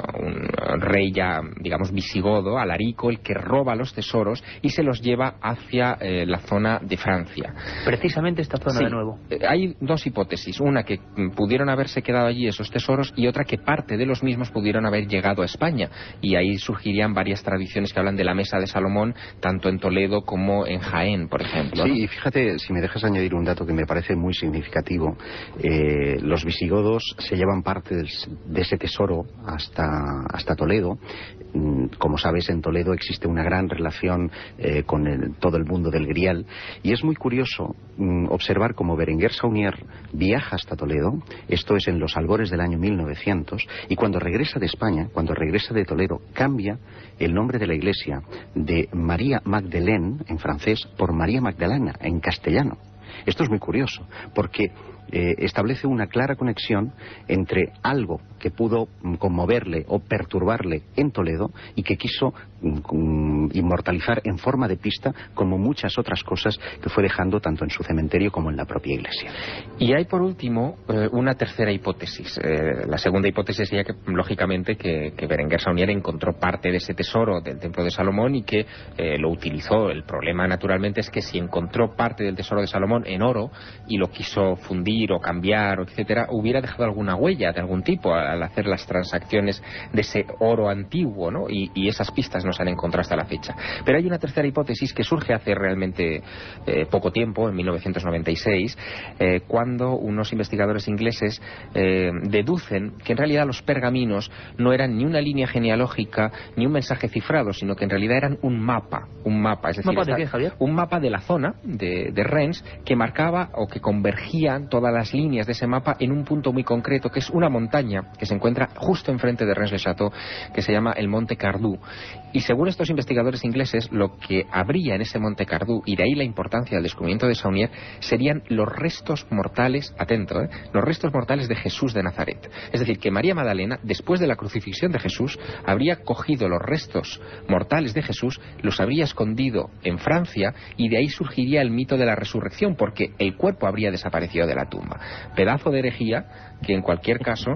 [SPEAKER 3] rey ya, digamos, visigodo, Alarico, el que roba los tesoros y se los lleva hacia la zona de Francia.
[SPEAKER 2] Precisamente esta zona,
[SPEAKER 3] sí,
[SPEAKER 2] de nuevo.
[SPEAKER 3] Hay dos hipótesis, una que pudieron haberse quedado allí esos tesoros y otra que parte de los mismos pudieron haber llegado a España, y ahí surgirían varias tradiciones que hablan de la Mesa de Salomón, tanto en Toledo como en Jaén, por ejemplo,
[SPEAKER 5] sí,
[SPEAKER 3] ¿no?
[SPEAKER 5] Y fíjate, si me dejas añadir un dato que me parece muy significativo, los visigodos se llevan parte de ese tesoro hasta Toledo. Como sabes, en Toledo existe una gran relación con todo el mundo del Grial, y es muy curioso observar cómo Berenguer Saunier viaja hasta Toledo, esto es en los albores del año 1900, y cuando regresa de España, cuando regresa de Toledo, cambia el nombre de la iglesia de María Magdalene en francés por María Magdalena en castellano. Esto es muy curioso, porque establece una clara conexión entre algo que pudo conmoverle o perturbarle en Toledo y que quiso inmortalizar en forma de pista, como muchas otras cosas que fue dejando tanto en su cementerio como en la propia iglesia.
[SPEAKER 3] Y hay por último una tercera hipótesis. La segunda hipótesis sería que, lógicamente, que Berenguer Saunier encontró parte de ese tesoro del Templo de Salomón y que lo utilizó. El problema, naturalmente, es que si encontró parte del tesoro de Salomón en oro y lo quiso fundir o cambiar, etcétera, hubiera dejado alguna huella de algún tipo al hacer las transacciones de ese oro antiguo, ¿no? Y esas pistas no se han encontrado hasta la fecha. Pero hay una tercera hipótesis que surge hace realmente poco tiempo, en 1996, cuando unos investigadores ingleses deducen que en realidad los pergaminos no eran ni una línea genealógica ni un mensaje cifrado, sino que en realidad eran un mapa, es decir,
[SPEAKER 2] ¿Mapa de qué, Javier?
[SPEAKER 3] Un mapa de la zona de Rennes que marcaba o que convergían todas las líneas de ese mapa en un punto muy concreto, que es una montaña que se encuentra justo enfrente de Rennes-le-Château, que se llama el Monte Cardú. Y según estos investigadores ingleses, lo que habría en ese Monte Cardú, y de ahí la importancia del descubrimiento de Saunier, serían los restos mortales, atento, los restos mortales de Jesús de Nazaret. Es decir, que María Magdalena, después de la crucifixión de Jesús, habría cogido los restos mortales de Jesús, los habría escondido en Francia, y de ahí surgiría el mito de la resurrección, porque el cuerpo habría desaparecido de la tumba. Pedazo de herejía que en cualquier caso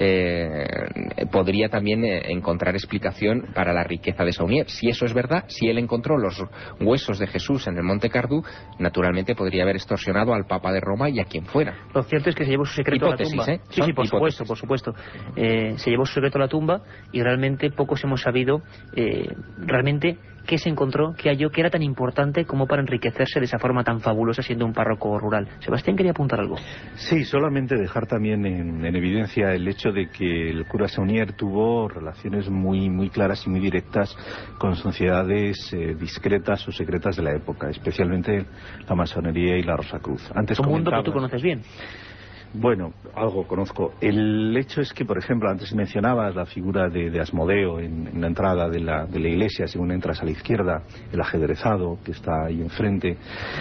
[SPEAKER 3] podría también encontrar explicación para la riqueza de Saunier. Si eso es verdad, si él encontró los huesos de Jesús en el Monte Cardú, naturalmente podría haber extorsionado al Papa de Roma y a quien fuera.
[SPEAKER 2] Lo cierto es que se llevó su secreto a la tumba. Sí, por supuesto. Se llevó su secreto a la tumba y realmente pocos hemos sabido realmente qué se encontró, qué halló, que era tan importante como para enriquecerse de esa forma tan fabulosa siendo un párroco rural. Sebastián quería apuntar algo.
[SPEAKER 10] Sí, solamente dejar también en evidencia el hecho de que el cura Saunier tuvo relaciones muy claras y muy directas con sociedades discretas o secretas de la época, especialmente la masonería y la Rosacruz.
[SPEAKER 2] Un mundo que tú conoces bien.
[SPEAKER 10] Bueno, algo conozco. El hecho es que, por ejemplo, antes mencionabas la figura de Asmodeo en la entrada de la iglesia, según entras a la izquierda, el ajedrezado que está ahí enfrente,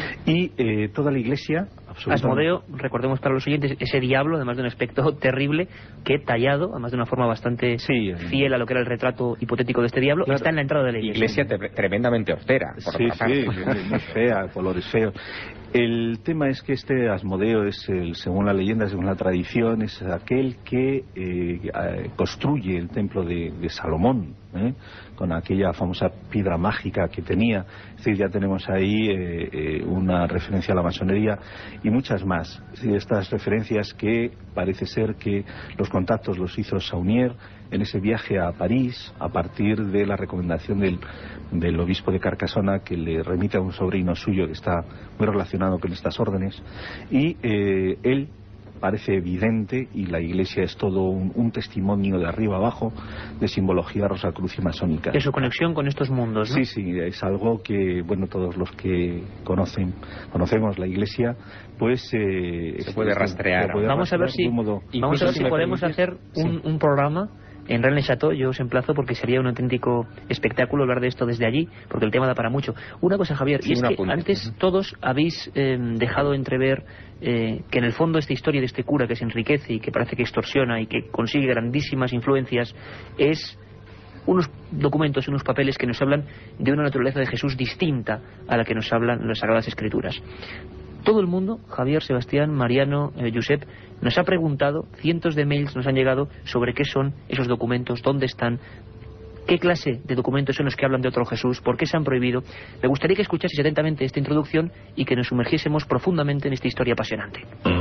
[SPEAKER 10] y toda la iglesia...
[SPEAKER 2] Asmodeo, recordemos para los oyentes, ese diablo, además de un aspecto terrible, que tallado, además de una forma bastante fiel a lo que era el retrato hipotético de este diablo, está en la entrada de la iglesia.
[SPEAKER 3] Tremendamente austera.
[SPEAKER 10] Muy fea, colores feos. El tema es que este Asmodeo es, según la leyenda, según la tradición, es aquel que construye el templo de Salomón, con aquella famosa piedra mágica que tenía. Es decir, ya tenemos ahí una referencia a la masonería y muchas más. Es decir, estas referencias que parece ser que los contactos los hizo Saunier en ese viaje a París a partir de la recomendación del obispo de Carcassona, que le remite a un sobrino suyo que está muy relacionado con estas órdenes, y él parece evidente, y la iglesia es todo un testimonio de arriba abajo de simbología rosacruz y masónica.
[SPEAKER 2] De su conexión con estos mundos, ¿no?
[SPEAKER 10] Sí, es algo que, bueno, todos los que conocemos la iglesia, pues...
[SPEAKER 3] se puede rastrear.
[SPEAKER 2] Vamos a ver si podemos hacer un programa en Rennes-le-Château yo os emplazo porque sería un auténtico espectáculo hablar de esto desde allí, porque el tema da para mucho. Una cosa, Javier, y es que antes todos habéis dejado entrever que en el fondo esta historia de este cura que se enriquece y que parece que extorsiona y que consigue grandísimas influencias es unos documentos, unos papeles que nos hablan de una naturaleza de Jesús distinta a la que nos hablan las Sagradas Escrituras. Todo el mundo, Javier, Sebastián, Mariano, Josep, nos ha preguntado, cientos de mails nos han llegado sobre qué son esos documentos, dónde están, qué clase de documentos son los que hablan de otro Jesús, por qué se han prohibido. Me gustaría que escuchaseis atentamente esta introducción y que nos sumergiésemos profundamente en esta historia apasionante.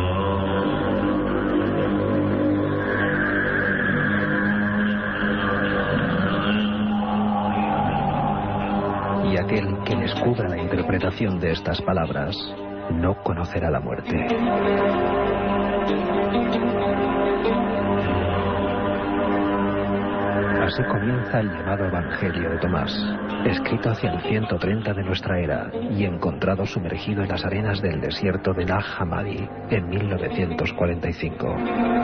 [SPEAKER 1] Y aquel que descubra la interpretación de estas palabras no conocerá la muerte. Así comienza el llamado Evangelio de Tomás, escrito hacia el 130 de nuestra era y encontrado sumergido en las arenas del desierto de Nag Hammadi en 1945.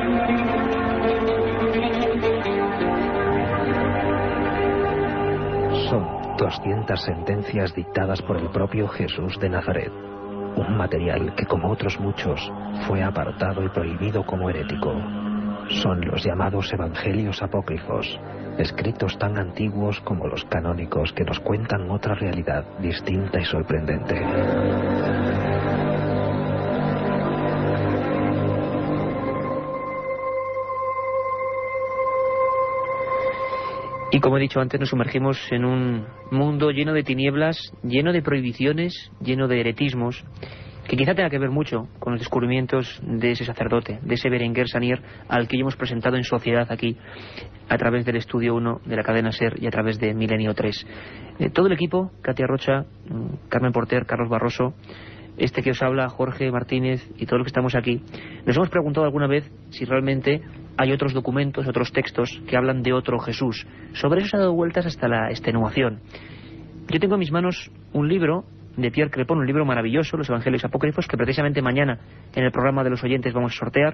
[SPEAKER 1] Son 200 sentencias dictadas por el propio Jesús de Nazaret. Un material que, como otros muchos, fue apartado y prohibido como herético. Son los llamados evangelios apócrifos, escritos tan antiguos como los canónicos que nos cuentan otra realidad distinta y sorprendente.
[SPEAKER 2] Y como he dicho antes, nos sumergimos en un mundo lleno de tinieblas, lleno de prohibiciones, lleno de heretismos, que quizá tenga que ver mucho con los descubrimientos de ese sacerdote, de ese Berenguer Sanier, al que ya hemos presentado en sociedad aquí, a través del Estudio 1 de la cadena SER y a través de Milenio 3. Todo el equipo, Katia Rocha, Carmen Porter, Carlos Barroso, este que os habla, Jorge Martínez y todos los que estamos aquí, nos hemos preguntado alguna vez si realmente hay otros documentos, otros textos que hablan de otro Jesús. Sobre eso se ha dado vueltas hasta la extenuación. Yo tengo en mis manos un libro de Pierre Crepon, un libro maravilloso, Los Evangelios Apócrifos, que precisamente mañana en el programa de los oyentes vamos a sortear.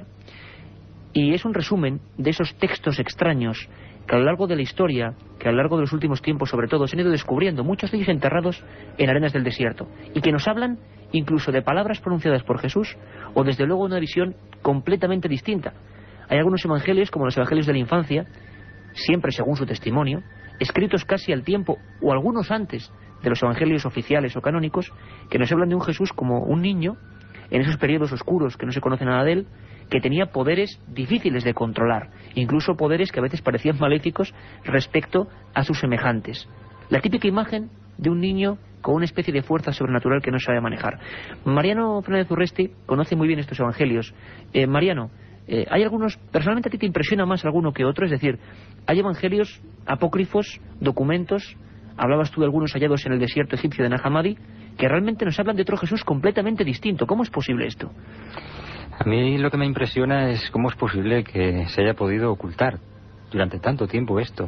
[SPEAKER 2] Y es un resumen de esos textos extraños que a lo largo de la historia, que a lo largo de los últimos tiempos sobre todo, se han ido descubriendo, muchos de ellos enterrados en arenas del desierto, y que nos hablan incluso de palabras pronunciadas por Jesús, o desde luego una visión completamente distinta. Hay algunos evangelios, como los evangelios de la infancia, siempre según su testimonio, escritos casi al tiempo, o algunos antes de los evangelios oficiales o canónicos, que nos hablan de un Jesús como un niño, en esos periodos oscuros que no se conoce nada de él, que tenía poderes difíciles de controlar, incluso poderes que a veces parecían maléficos respecto a sus semejantes. La típica imagen de un niño con una especie de fuerza sobrenatural que no sabe manejar. Mariano Fernández Urresti conoce muy bien estos evangelios. Mariano, hay algunos, personalmente a ti te impresiona más alguno que otro, es decir, hay evangelios apócrifos, documentos, hablabas tú de algunos hallados en el desierto egipcio de Nag Hammadi, que realmente nos hablan de otro Jesús completamente distinto. ¿Cómo es posible esto?
[SPEAKER 4] A mí lo que me impresiona es cómo es posible que se haya podido ocultar durante tanto tiempo esto.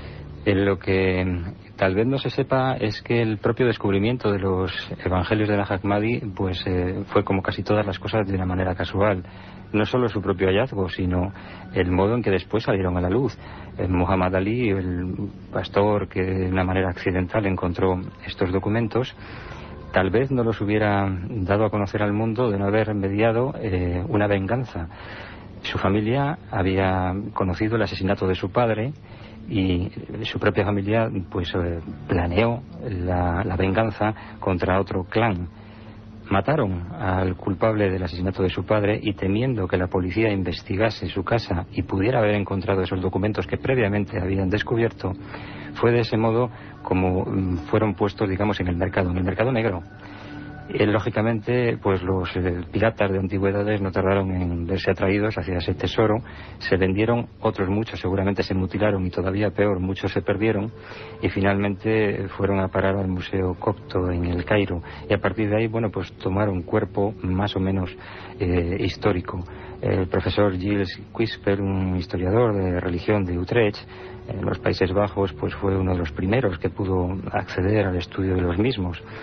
[SPEAKER 4] Lo que tal vez no se sepa es que el propio descubrimiento de los evangelios de Nag Hammadi pues fue, como casi todas las cosas, de una manera casual. No solo su propio hallazgo, sino el modo en que después salieron a la luz. Muhammad Ali, el pastor que de una manera accidental encontró estos documentos, tal vez no los hubiera dado a conocer al mundo de no haber mediado una venganza. Su familia había conocido el asesinato de su padre y su propia familia pues planeó la venganza contra otro clan. Mataron al culpable del asesinato de su padre y, temiendo que la policía investigase su casa y pudiera haber encontrado esos documentos que previamente habían descubierto, fue de ese modo como fueron puestos, digamos, en el mercado negro. Lógicamente, pues los piratas de antigüedades no tardaron en verse atraídos hacia ese tesoro. Se vendieron, otros muchos seguramente se mutilaron y, todavía peor, muchos se perdieron y finalmente fueron a parar al Museo Copto en el Cairo, y a partir de ahí, bueno, pues tomaron cuerpo más o menos histórico. El profesor Gilles Quisper, un historiador de religión de Utrecht, en los Países Bajos, pues fue uno de los primeros que pudo acceder al estudio de los mismos.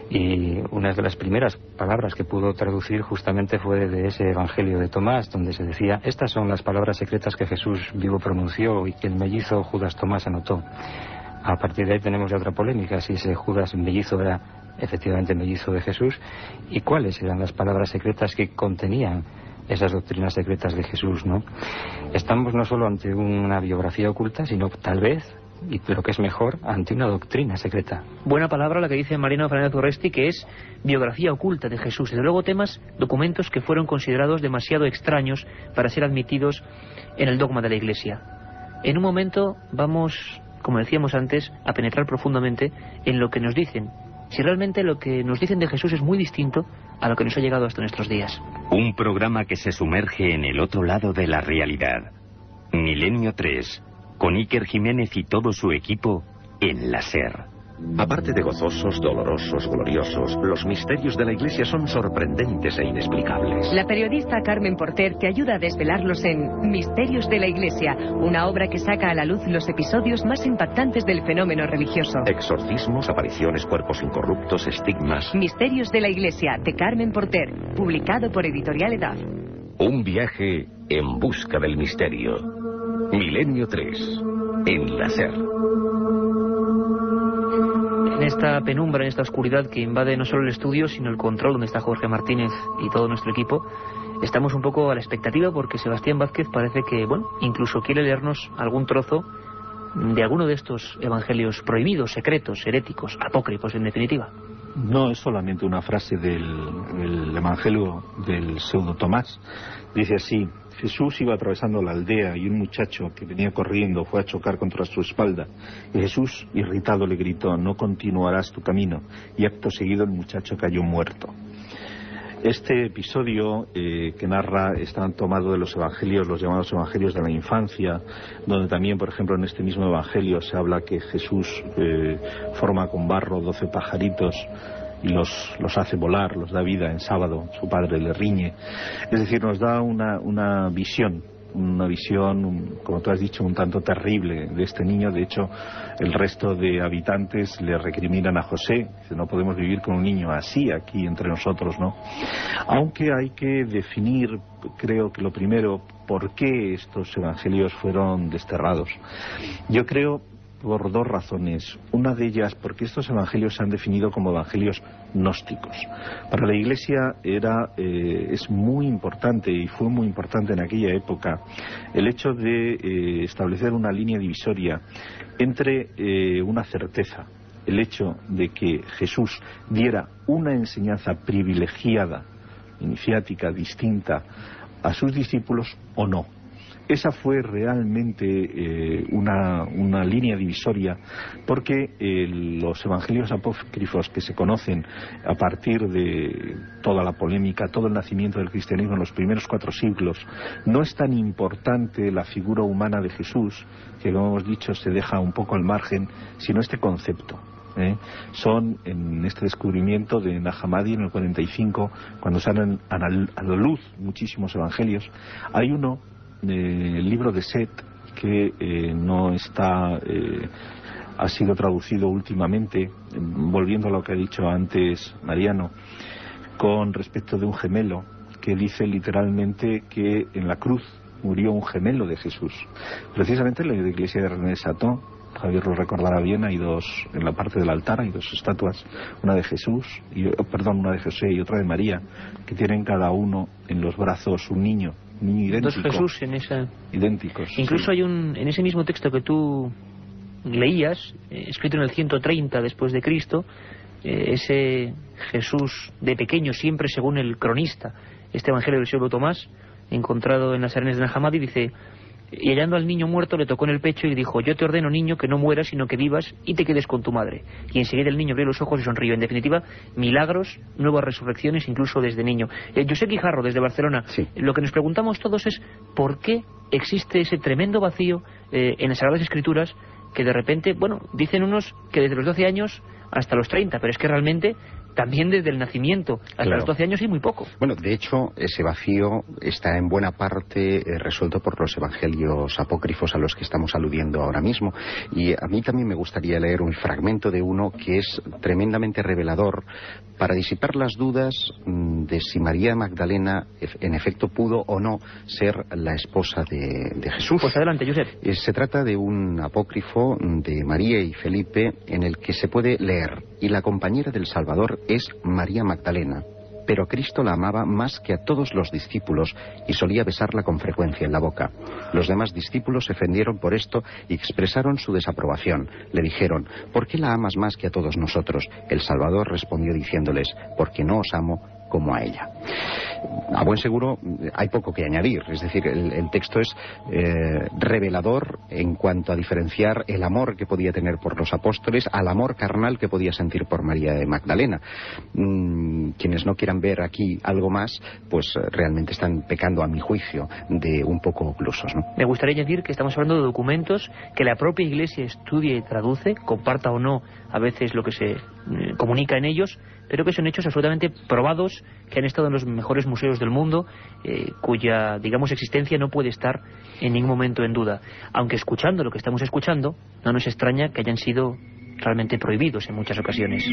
[SPEAKER 4] Y una de las primeras palabras que pudo traducir justamente fue de ese Evangelio de Tomás, donde se decía: estas son las palabras secretas que Jesús vivo pronunció y que el mellizo Judas Tomás anotó. A partir de ahí tenemos ya otra polémica, si ese Judas mellizo era efectivamente mellizo de Jesús, y cuáles eran las palabras secretas que contenían esas doctrinas secretas de Jesús, ¿no? Estamos no solo ante una biografía oculta, sino tal vez, y lo que es mejor, ante una doctrina secreta.
[SPEAKER 2] Buena palabra la que dice Mariano Fernández Urresti, que es biografía oculta de Jesús. Desde luego documentos que fueron considerados demasiado extraños para ser admitidos en el dogma de la Iglesia. En un momento vamos, como decíamos antes, a penetrar profundamente en lo que nos dicen. Si realmente lo que nos dicen de Jesús es muy distinto a lo que nos ha llegado hasta nuestros días.
[SPEAKER 6] Un programa que se sumerge en el otro lado de la realidad. Milenio 3, con Iker Jiménez y todo su equipo en la SER.
[SPEAKER 8] Aparte de gozosos, dolorosos, gloriosos, los misterios de la Iglesia son sorprendentes e inexplicables.
[SPEAKER 11] La periodista Carmen Porter te ayuda a desvelarlos en Misterios de la Iglesia, una obra que saca a la luz los episodios más impactantes del fenómeno religioso.
[SPEAKER 8] Exorcismos, apariciones, cuerpos incorruptos, estigmas.
[SPEAKER 11] Misterios de la Iglesia, de Carmen Porter, publicado por Editorial Edad.
[SPEAKER 8] Un viaje en busca del misterio. Milenio 3, en la SER.
[SPEAKER 2] En esta penumbra, en esta oscuridad que invade no solo el estudio, sino el control donde está Jorge Martínez y todo nuestro equipo, estamos un poco a la expectativa porque Sebastián Vázquez parece que, incluso quiere leernos algún trozo de alguno de estos evangelios prohibidos, secretos, heréticos, apócrifos, en definitiva.
[SPEAKER 10] No es solamente una frase del evangelio del pseudo Tomás. Dice así: Jesús iba atravesando la aldea y un muchacho que venía corriendo fue a chocar contra su espalda. Y Jesús, irritado, le gritó: no continuarás tu camino. Y acto seguido el muchacho cayó muerto. Este episodio que narra está tomado de los evangelios, los llamados evangelios de la infancia, donde también, por ejemplo, en este mismo evangelio se habla que Jesús forma con barro 12 pajaritos y los hace volar, los da vida en sábado, su padre le riñe. Es decir, nos da una visión, como tú has dicho, un tanto terrible de este niño. De hecho, el resto de habitantes le recriminan a José. Dice: no podemos vivir con un niño así aquí entre nosotros, ¿no? Aunque hay que definir, creo que lo primero, por qué estos evangelios fueron desterrados. Yo creo por dos razones. Una de ellas, porque estos evangelios se han definido como evangelios gnósticos. Para la Iglesia es muy importante, y fue muy importante en aquella época, el hecho de establecer una línea divisoria entre una certeza, el hecho de que Jesús diera una enseñanza privilegiada, iniciática, distinta a sus discípulos, o no. Esa fue realmente una línea divisoria, porque los evangelios apócrifos que se conocen a partir de toda la polémica, todo el nacimiento del cristianismo en los primeros 4 siglos, no es tan importante la figura humana de Jesús, que como hemos dicho se deja un poco al margen, sino este concepto. Son en este descubrimiento de Nag Hammadi en el 45, cuando salen a la luz muchísimos evangelios. Hay uno, el libro de Set, que no está, ha sido traducido últimamente, volviendo a lo que ha dicho antes Mariano, con respecto de un gemelo, que dice literalmente que en la cruz murió un gemelo de Jesús. Precisamente en la iglesia de René de Chateau, Javier lo recordará bien, hay dos, en la parte del altar hay 2 estatuas, una de Jesús, una de José y otra de María, que tienen cada uno en los brazos un niño idéntico.
[SPEAKER 2] 2 Jesús en esa...
[SPEAKER 10] idénticos.
[SPEAKER 2] Incluso
[SPEAKER 10] sí.
[SPEAKER 2] Hay en ese mismo texto que tú leías, escrito en el 130 después de Cristo, ese Jesús de pequeño, siempre según el cronista, este evangelio del pseudo Tomás, encontrado en las arenas de Nag Hammadi, dice: y hallando al niño muerto le tocó en el pecho y dijo: yo te ordeno, niño, que no mueras, sino que vivas y te quedes con tu madre. Y enseguida el niño abrió los ojos y sonrió. En definitiva, milagros, nuevas resurrecciones, incluso desde niño. José Guijarro, desde Barcelona.
[SPEAKER 5] Sí.
[SPEAKER 2] Lo que nos preguntamos todos es: ¿por qué existe ese tremendo vacío en las Sagradas Escrituras, que de repente, dicen unos que desde los 12 años hasta los 30, pero es que realmente también desde el nacimiento hasta los 12 años y muy poco.
[SPEAKER 5] Bueno, de hecho, ese vacío está en buena parte resuelto por los evangelios apócrifos a los que estamos aludiendo ahora mismo. Y a mí también me gustaría leer un fragmento de uno que es tremendamente revelador para disipar las dudas de si María Magdalena en efecto pudo o no ser la esposa de Jesús.
[SPEAKER 2] Pues adelante, Josep.
[SPEAKER 5] Se trata de un apócrifo de María y Felipe en el que se puede leer: y la compañera del Salvador es María Magdalena, pero Cristo la amaba más que a todos los discípulos y solía besarla con frecuencia en la boca. Los demás discípulos se ofendieron por esto y expresaron su desaprobación. Le dijeron: ¿por qué la amas más que a todos nosotros? El Salvador respondió diciéndoles: porque no os amo como a ella. A buen seguro hay poco que añadir, es decir, el texto es revelador en cuanto a diferenciar el amor que podía tener por los apóstoles al amor carnal que podía sentir por María de Magdalena. Quienes no quieran ver aquí algo más, pues realmente están pecando, a mi juicio, de un poco oclusos, ¿no?
[SPEAKER 2] Me gustaría añadir que estamos hablando de documentos que la propia Iglesia estudia y traduce, comparta o no a veces lo que se comunica en ellos, pero que son hechos absolutamente probados, que han estado en los mejores museos del mundo, cuya, digamos, existencia no puede estar en ningún momento en duda. Aunque escuchando lo que estamos escuchando, no nos extraña que hayan sido realmente prohibidos en muchas ocasiones.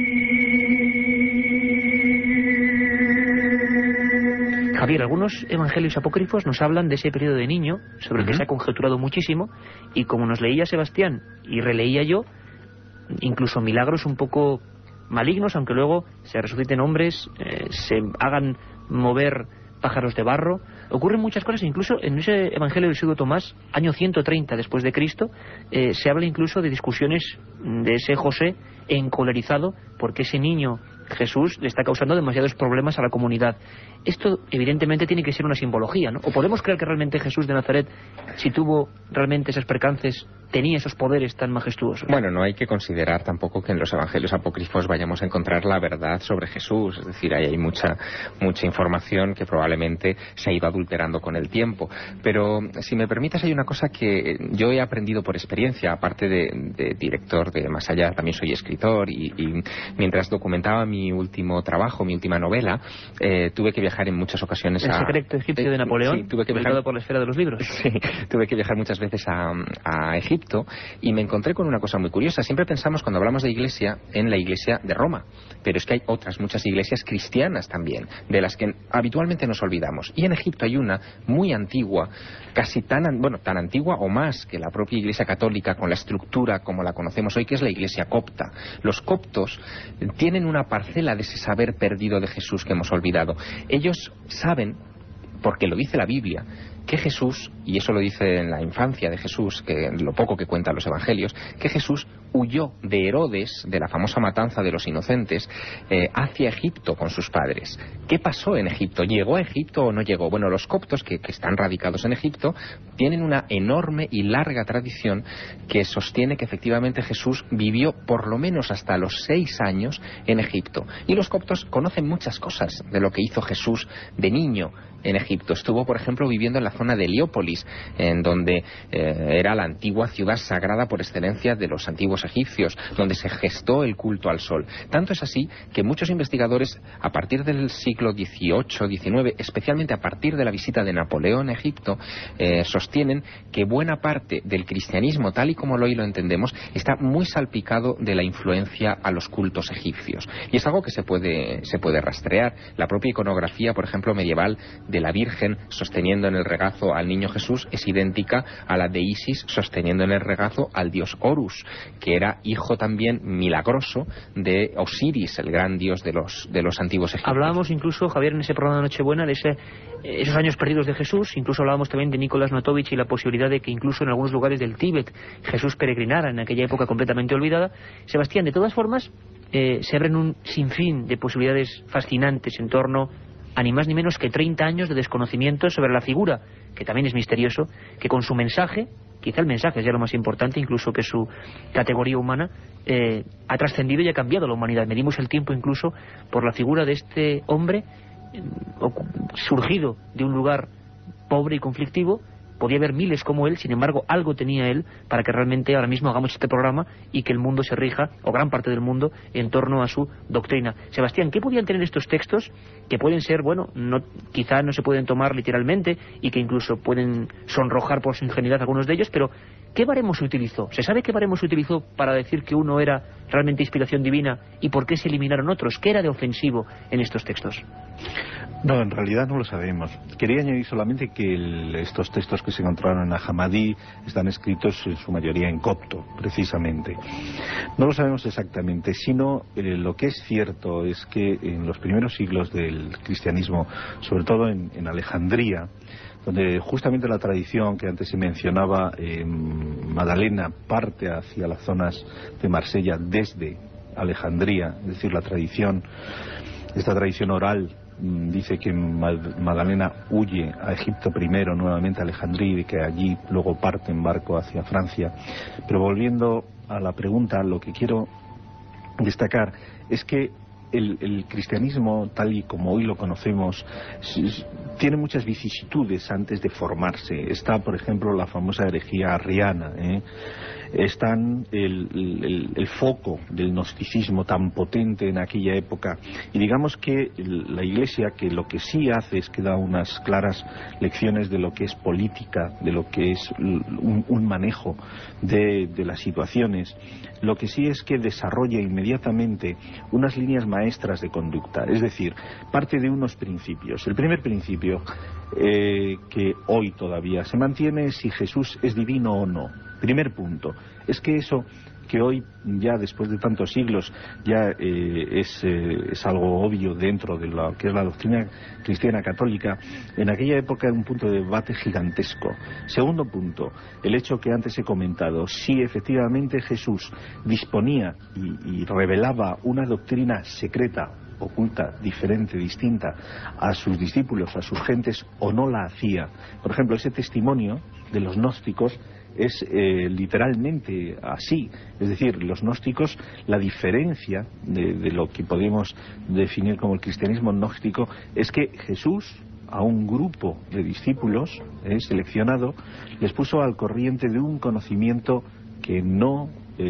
[SPEAKER 2] Javier, algunos evangelios apócrifos nos hablan de ese periodo de niño, sobre el que se ha conjeturado muchísimo, y como nos leía Sebastián y releía yo, incluso milagros un poco malignos, aunque luego se resuciten hombres, se hagan mover pájaros de barro. Ocurren muchas cosas, incluso en ese evangelio del siglo Tomás, año 130 después de Cristo, se habla incluso de discusiones de ese José encolerizado porque ese niño Jesús le está causando demasiados problemas a la comunidad. Esto evidentemente tiene que ser una simbología, ¿no? ¿O podemos creer que realmente Jesús de Nazaret, si tuvo realmente esos percances, tenía esos poderes tan majestuosos?
[SPEAKER 3] Bueno, no hay que considerar tampoco que en los evangelios apócrifos vayamos a encontrar la verdad sobre Jesús. Es decir, ahí hay mucha información que probablemente se ha ido adulterando con el tiempo. Pero, si me permites, hay una cosa que yo he aprendido por experiencia, aparte de director de Más Allá, también soy escritor, y mientras documentaba mi último trabajo, mi última novela, tuve que viajar en muchas ocasiones
[SPEAKER 2] El secreto egipcio de Napoleón,
[SPEAKER 3] sí, tuve que viajar
[SPEAKER 2] por la esfera de los libros.
[SPEAKER 3] Sí, tuve que viajar muchas veces a Egipto y me encontré con una cosa muy curiosa. Siempre pensamos, cuando hablamos de iglesia, en la iglesia de Roma, pero es que hay muchas iglesias cristianas también, de las que habitualmente nos olvidamos. Y en Egipto hay una muy antigua, casi tan antigua o más que la propia iglesia católica, con la estructura como la conocemos hoy, que es la iglesia copta. Los coptos tienen una parcela de ese saber perdido de Jesús que hemos olvidado. Ellos saben, porque lo dice la Biblia, que Jesús, y eso lo dice en la infancia de Jesús, que lo poco que cuentan los evangelios, que Jesús huyó de Herodes, de la famosa matanza de los inocentes, hacia Egipto con sus padres. ¿Qué pasó en Egipto? ¿Llegó a Egipto o no llegó? Bueno, los coptos, que están radicados en Egipto, tienen una enorme y larga tradición que sostiene que efectivamente Jesús vivió por lo menos hasta los 6 años en Egipto. Y los coptos conocen muchas cosas de lo que hizo Jesús de niño en Egipto. Estuvo, por ejemplo, viviendo en la zona de Heliópolis, en donde era la antigua ciudad sagrada por excelencia de los antiguos egipcios, donde se gestó el culto al sol. Tanto es así que muchos investigadores, a partir del siglo XVIII, XIX, especialmente a partir de la visita de Napoleón a Egipto, sostienen que buena parte del cristianismo, tal y como hoy lo entendemos, está muy salpicado de la influencia a los cultos egipcios. Y es algo que se puede rastrear. La propia iconografía, por ejemplo, medieval, de la Virgen sosteniendo en el regazo al niño Jesús es idéntica a la de Isis sosteniendo en el regazo al dios Horus, que era hijo también milagroso de Osiris, el gran dios de los antiguos egipcios.
[SPEAKER 2] Hablábamos incluso, Javier, en ese programa de Nochebuena, de esos años perdidos de Jesús. Incluso hablábamos también de Nicolás Notovich y la posibilidad de que incluso en algunos lugares del Tíbet Jesús peregrinara en aquella época completamente olvidada. Sebastián, de todas formas, se abren un sinfín de posibilidades fascinantes en torno a ni más ni menos que 30 años de desconocimiento sobre la figura, que también es misterioso, que con su mensaje, quizá el mensaje es ya lo más importante, incluso que su categoría humana, ha trascendido y ha cambiado la humanidad. Medimos el tiempo incluso por la figura de este hombre surgido de un lugar pobre y conflictivo, podía haber miles como él, sin embargo algo tenía él para que realmente ahora mismo hagamos este programa y que el mundo se rija, o gran parte del mundo, en torno a su doctrina. Sebastián, ¿qué podían tener estos textos que pueden ser, bueno, quizá no se pueden tomar literalmente y que incluso pueden sonrojar por su ingenuidad algunos de ellos, pero ¿qué baremo se utilizó? ¿Se sabe qué baremo se utilizó para decir que uno era realmente inspiración divina y por qué se eliminaron otros? ¿Qué era de ofensivo en estos textos?
[SPEAKER 10] No, en realidad no lo sabemos. Quería añadir solamente que estos textos que se encontraron en Ahmadí están escritos en su mayoría en copto, precisamente. No lo sabemos exactamente, sino lo que es cierto es que en los primeros siglos del cristianismo, sobre todo en Alejandría, donde justamente la tradición que antes se mencionaba, Magdalena parte hacia las zonas de Marsella desde Alejandría, es decir, esta tradición oral dice que Magdalena huye a Egipto primero, nuevamente a Alejandría, y que allí luego parte en barco hacia Francia. Pero volviendo a la pregunta, lo que quiero destacar es que el cristianismo, tal y como hoy lo conocemos, tiene muchas vicisitudes antes de formarse. Está, por ejemplo, la famosa herejía arriana, Están el foco del gnosticismo tan potente en aquella época, y digamos que la Iglesia, que lo que sí hace es que da unas claras lecciones de lo que es política, de lo que es un manejo de las situaciones, lo que sí es que desarrolla inmediatamente unas líneas maestras de conducta, es decir, parte de unos principios. El primer principio que hoy todavía se mantiene es si Jesús es divino o no. Primer punto, es que eso que hoy, ya después de tantos siglos, ya es algo obvio dentro de lo que es la doctrina cristiana católica, en aquella época era un punto de debate gigantesco. Segundo punto, el hecho que antes he comentado, si efectivamente Jesús disponía y revelaba una doctrina secreta, oculta, diferente, distinta a sus discípulos, a sus gentes, o no la hacía. Por ejemplo, ese testimonio de los gnósticos es literalmente así, es decir, los gnósticos, la diferencia de lo que podemos definir como el cristianismo gnóstico es que Jesús a un grupo de discípulos seleccionado les puso al corriente de un conocimiento que no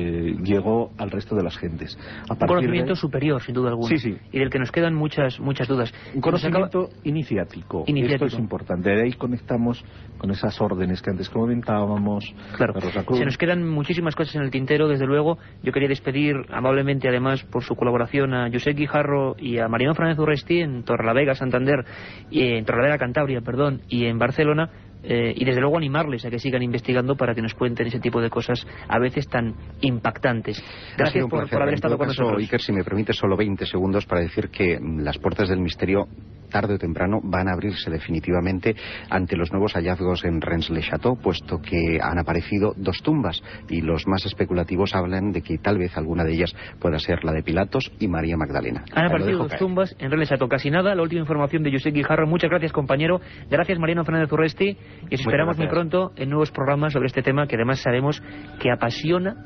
[SPEAKER 10] llegó al resto de las gentes.
[SPEAKER 2] Un conocimiento superior, sin duda alguna.
[SPEAKER 10] Sí, sí.
[SPEAKER 2] Y del que nos quedan muchas dudas.
[SPEAKER 10] Un conocimiento iniciático. Esto es importante. De ahí conectamos con esas órdenes que antes comentábamos.
[SPEAKER 2] Claro. Se nos quedan muchísimas cosas en el tintero, desde luego. Yo quería despedir amablemente, además, por su colaboración, a Josep Guijarro y a Mariano Fernández Urresti en Torrelavega, Santander, y en Torrelavega, Cantabria, perdón, y en Barcelona. Y desde luego animarles a que sigan investigando para que nos cuenten ese tipo de cosas a veces tan impactantes. Gracias por haber estado con nosotros.
[SPEAKER 5] Iker, si me permite solo 20 segundos para decir que las puertas del misterio tarde o temprano van a abrirse definitivamente ante los nuevos hallazgos en Rennes-le-Château, puesto que han aparecido 2 tumbas y los más especulativos hablan de que tal vez alguna de ellas pueda ser la de Pilatos y María Magdalena.
[SPEAKER 2] Han aparecido 2 tumbas en Rennes-le-Château, casi nada. La última información de Josep Guijarro. Muchas gracias, compañero. Gracias, Mariano Fernández Urresti. Y os esperamos muy pronto en nuevos programas sobre este tema que además sabemos que apasiona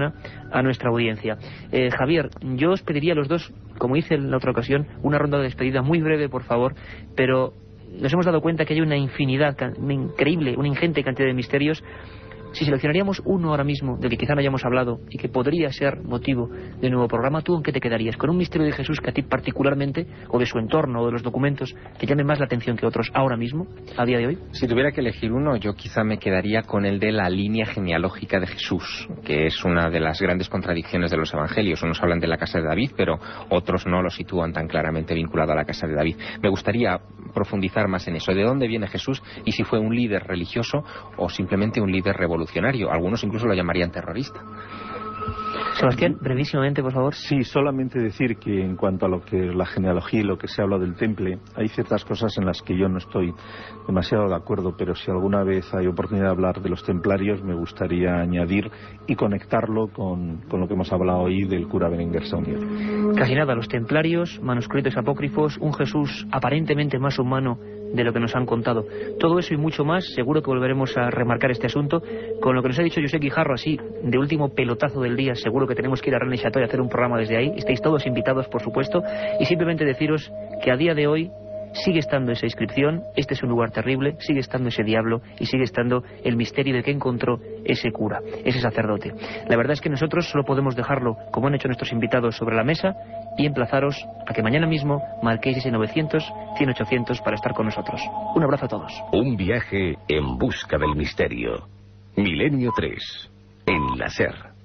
[SPEAKER 2] a nuestra audiencia. Javier, yo os pediría a los dos, como hice en la otra ocasión, una ronda de despedida muy breve, por favor, pero nos hemos dado cuenta que hay una infinidad, una increíble, una ingente cantidad de misterios. Si seleccionaríamos uno ahora mismo del que quizá no hayamos hablado y que podría ser motivo de un nuevo programa, ¿tú en qué te quedarías? ¿Con un misterio de Jesús que a ti particularmente, o de su entorno, o de los documentos, te llame más la atención que otros ahora mismo, a día de hoy?
[SPEAKER 3] Si tuviera que elegir uno, yo quizá me quedaría con el de la línea genealógica de Jesús, que es una de las grandes contradicciones de los evangelios. Unos hablan de la casa de David, pero otros no lo sitúan tan claramente vinculado a la casa de David. Me gustaría profundizar más en eso, de dónde viene Jesús y si fue un líder religioso o simplemente un líder revolucionario. Algunos incluso lo llamarían terrorista.
[SPEAKER 2] Sebastián, brevísimamente, por favor.
[SPEAKER 10] Sí, solamente decir que en cuanto a lo que la genealogía y lo que se habla del temple, hay ciertas cosas en las que yo no estoy demasiado de acuerdo, pero si alguna vez hay oportunidad de hablar de los templarios, me gustaría añadir y conectarlo con lo que hemos hablado hoy del cura Berenguer Saunier.
[SPEAKER 2] Casi nada, los templarios, manuscritos apócrifos, un Jesús aparentemente más humano de lo que nos han contado. Todo eso y mucho más, seguro que volveremos a remarcar este asunto. Con lo que nos ha dicho Josep Guijarro, así, de último pelotazo del día, seguro que tenemos que ir a Rennes-le-Château y hacer un programa desde ahí. Estáis todos invitados, por supuesto. Y simplemente deciros que a día de hoy sigue estando esa inscripción, este es un lugar terrible, sigue estando ese diablo y sigue estando el misterio de que encontró ese cura, ese sacerdote. La verdad es que nosotros solo podemos dejarlo, como han hecho nuestros invitados, sobre la mesa y emplazaros a que mañana mismo marquéis ese 900-100-800 para estar con nosotros. Un abrazo a todos.
[SPEAKER 8] Un viaje en busca del misterio. Milenio 3, en la SER.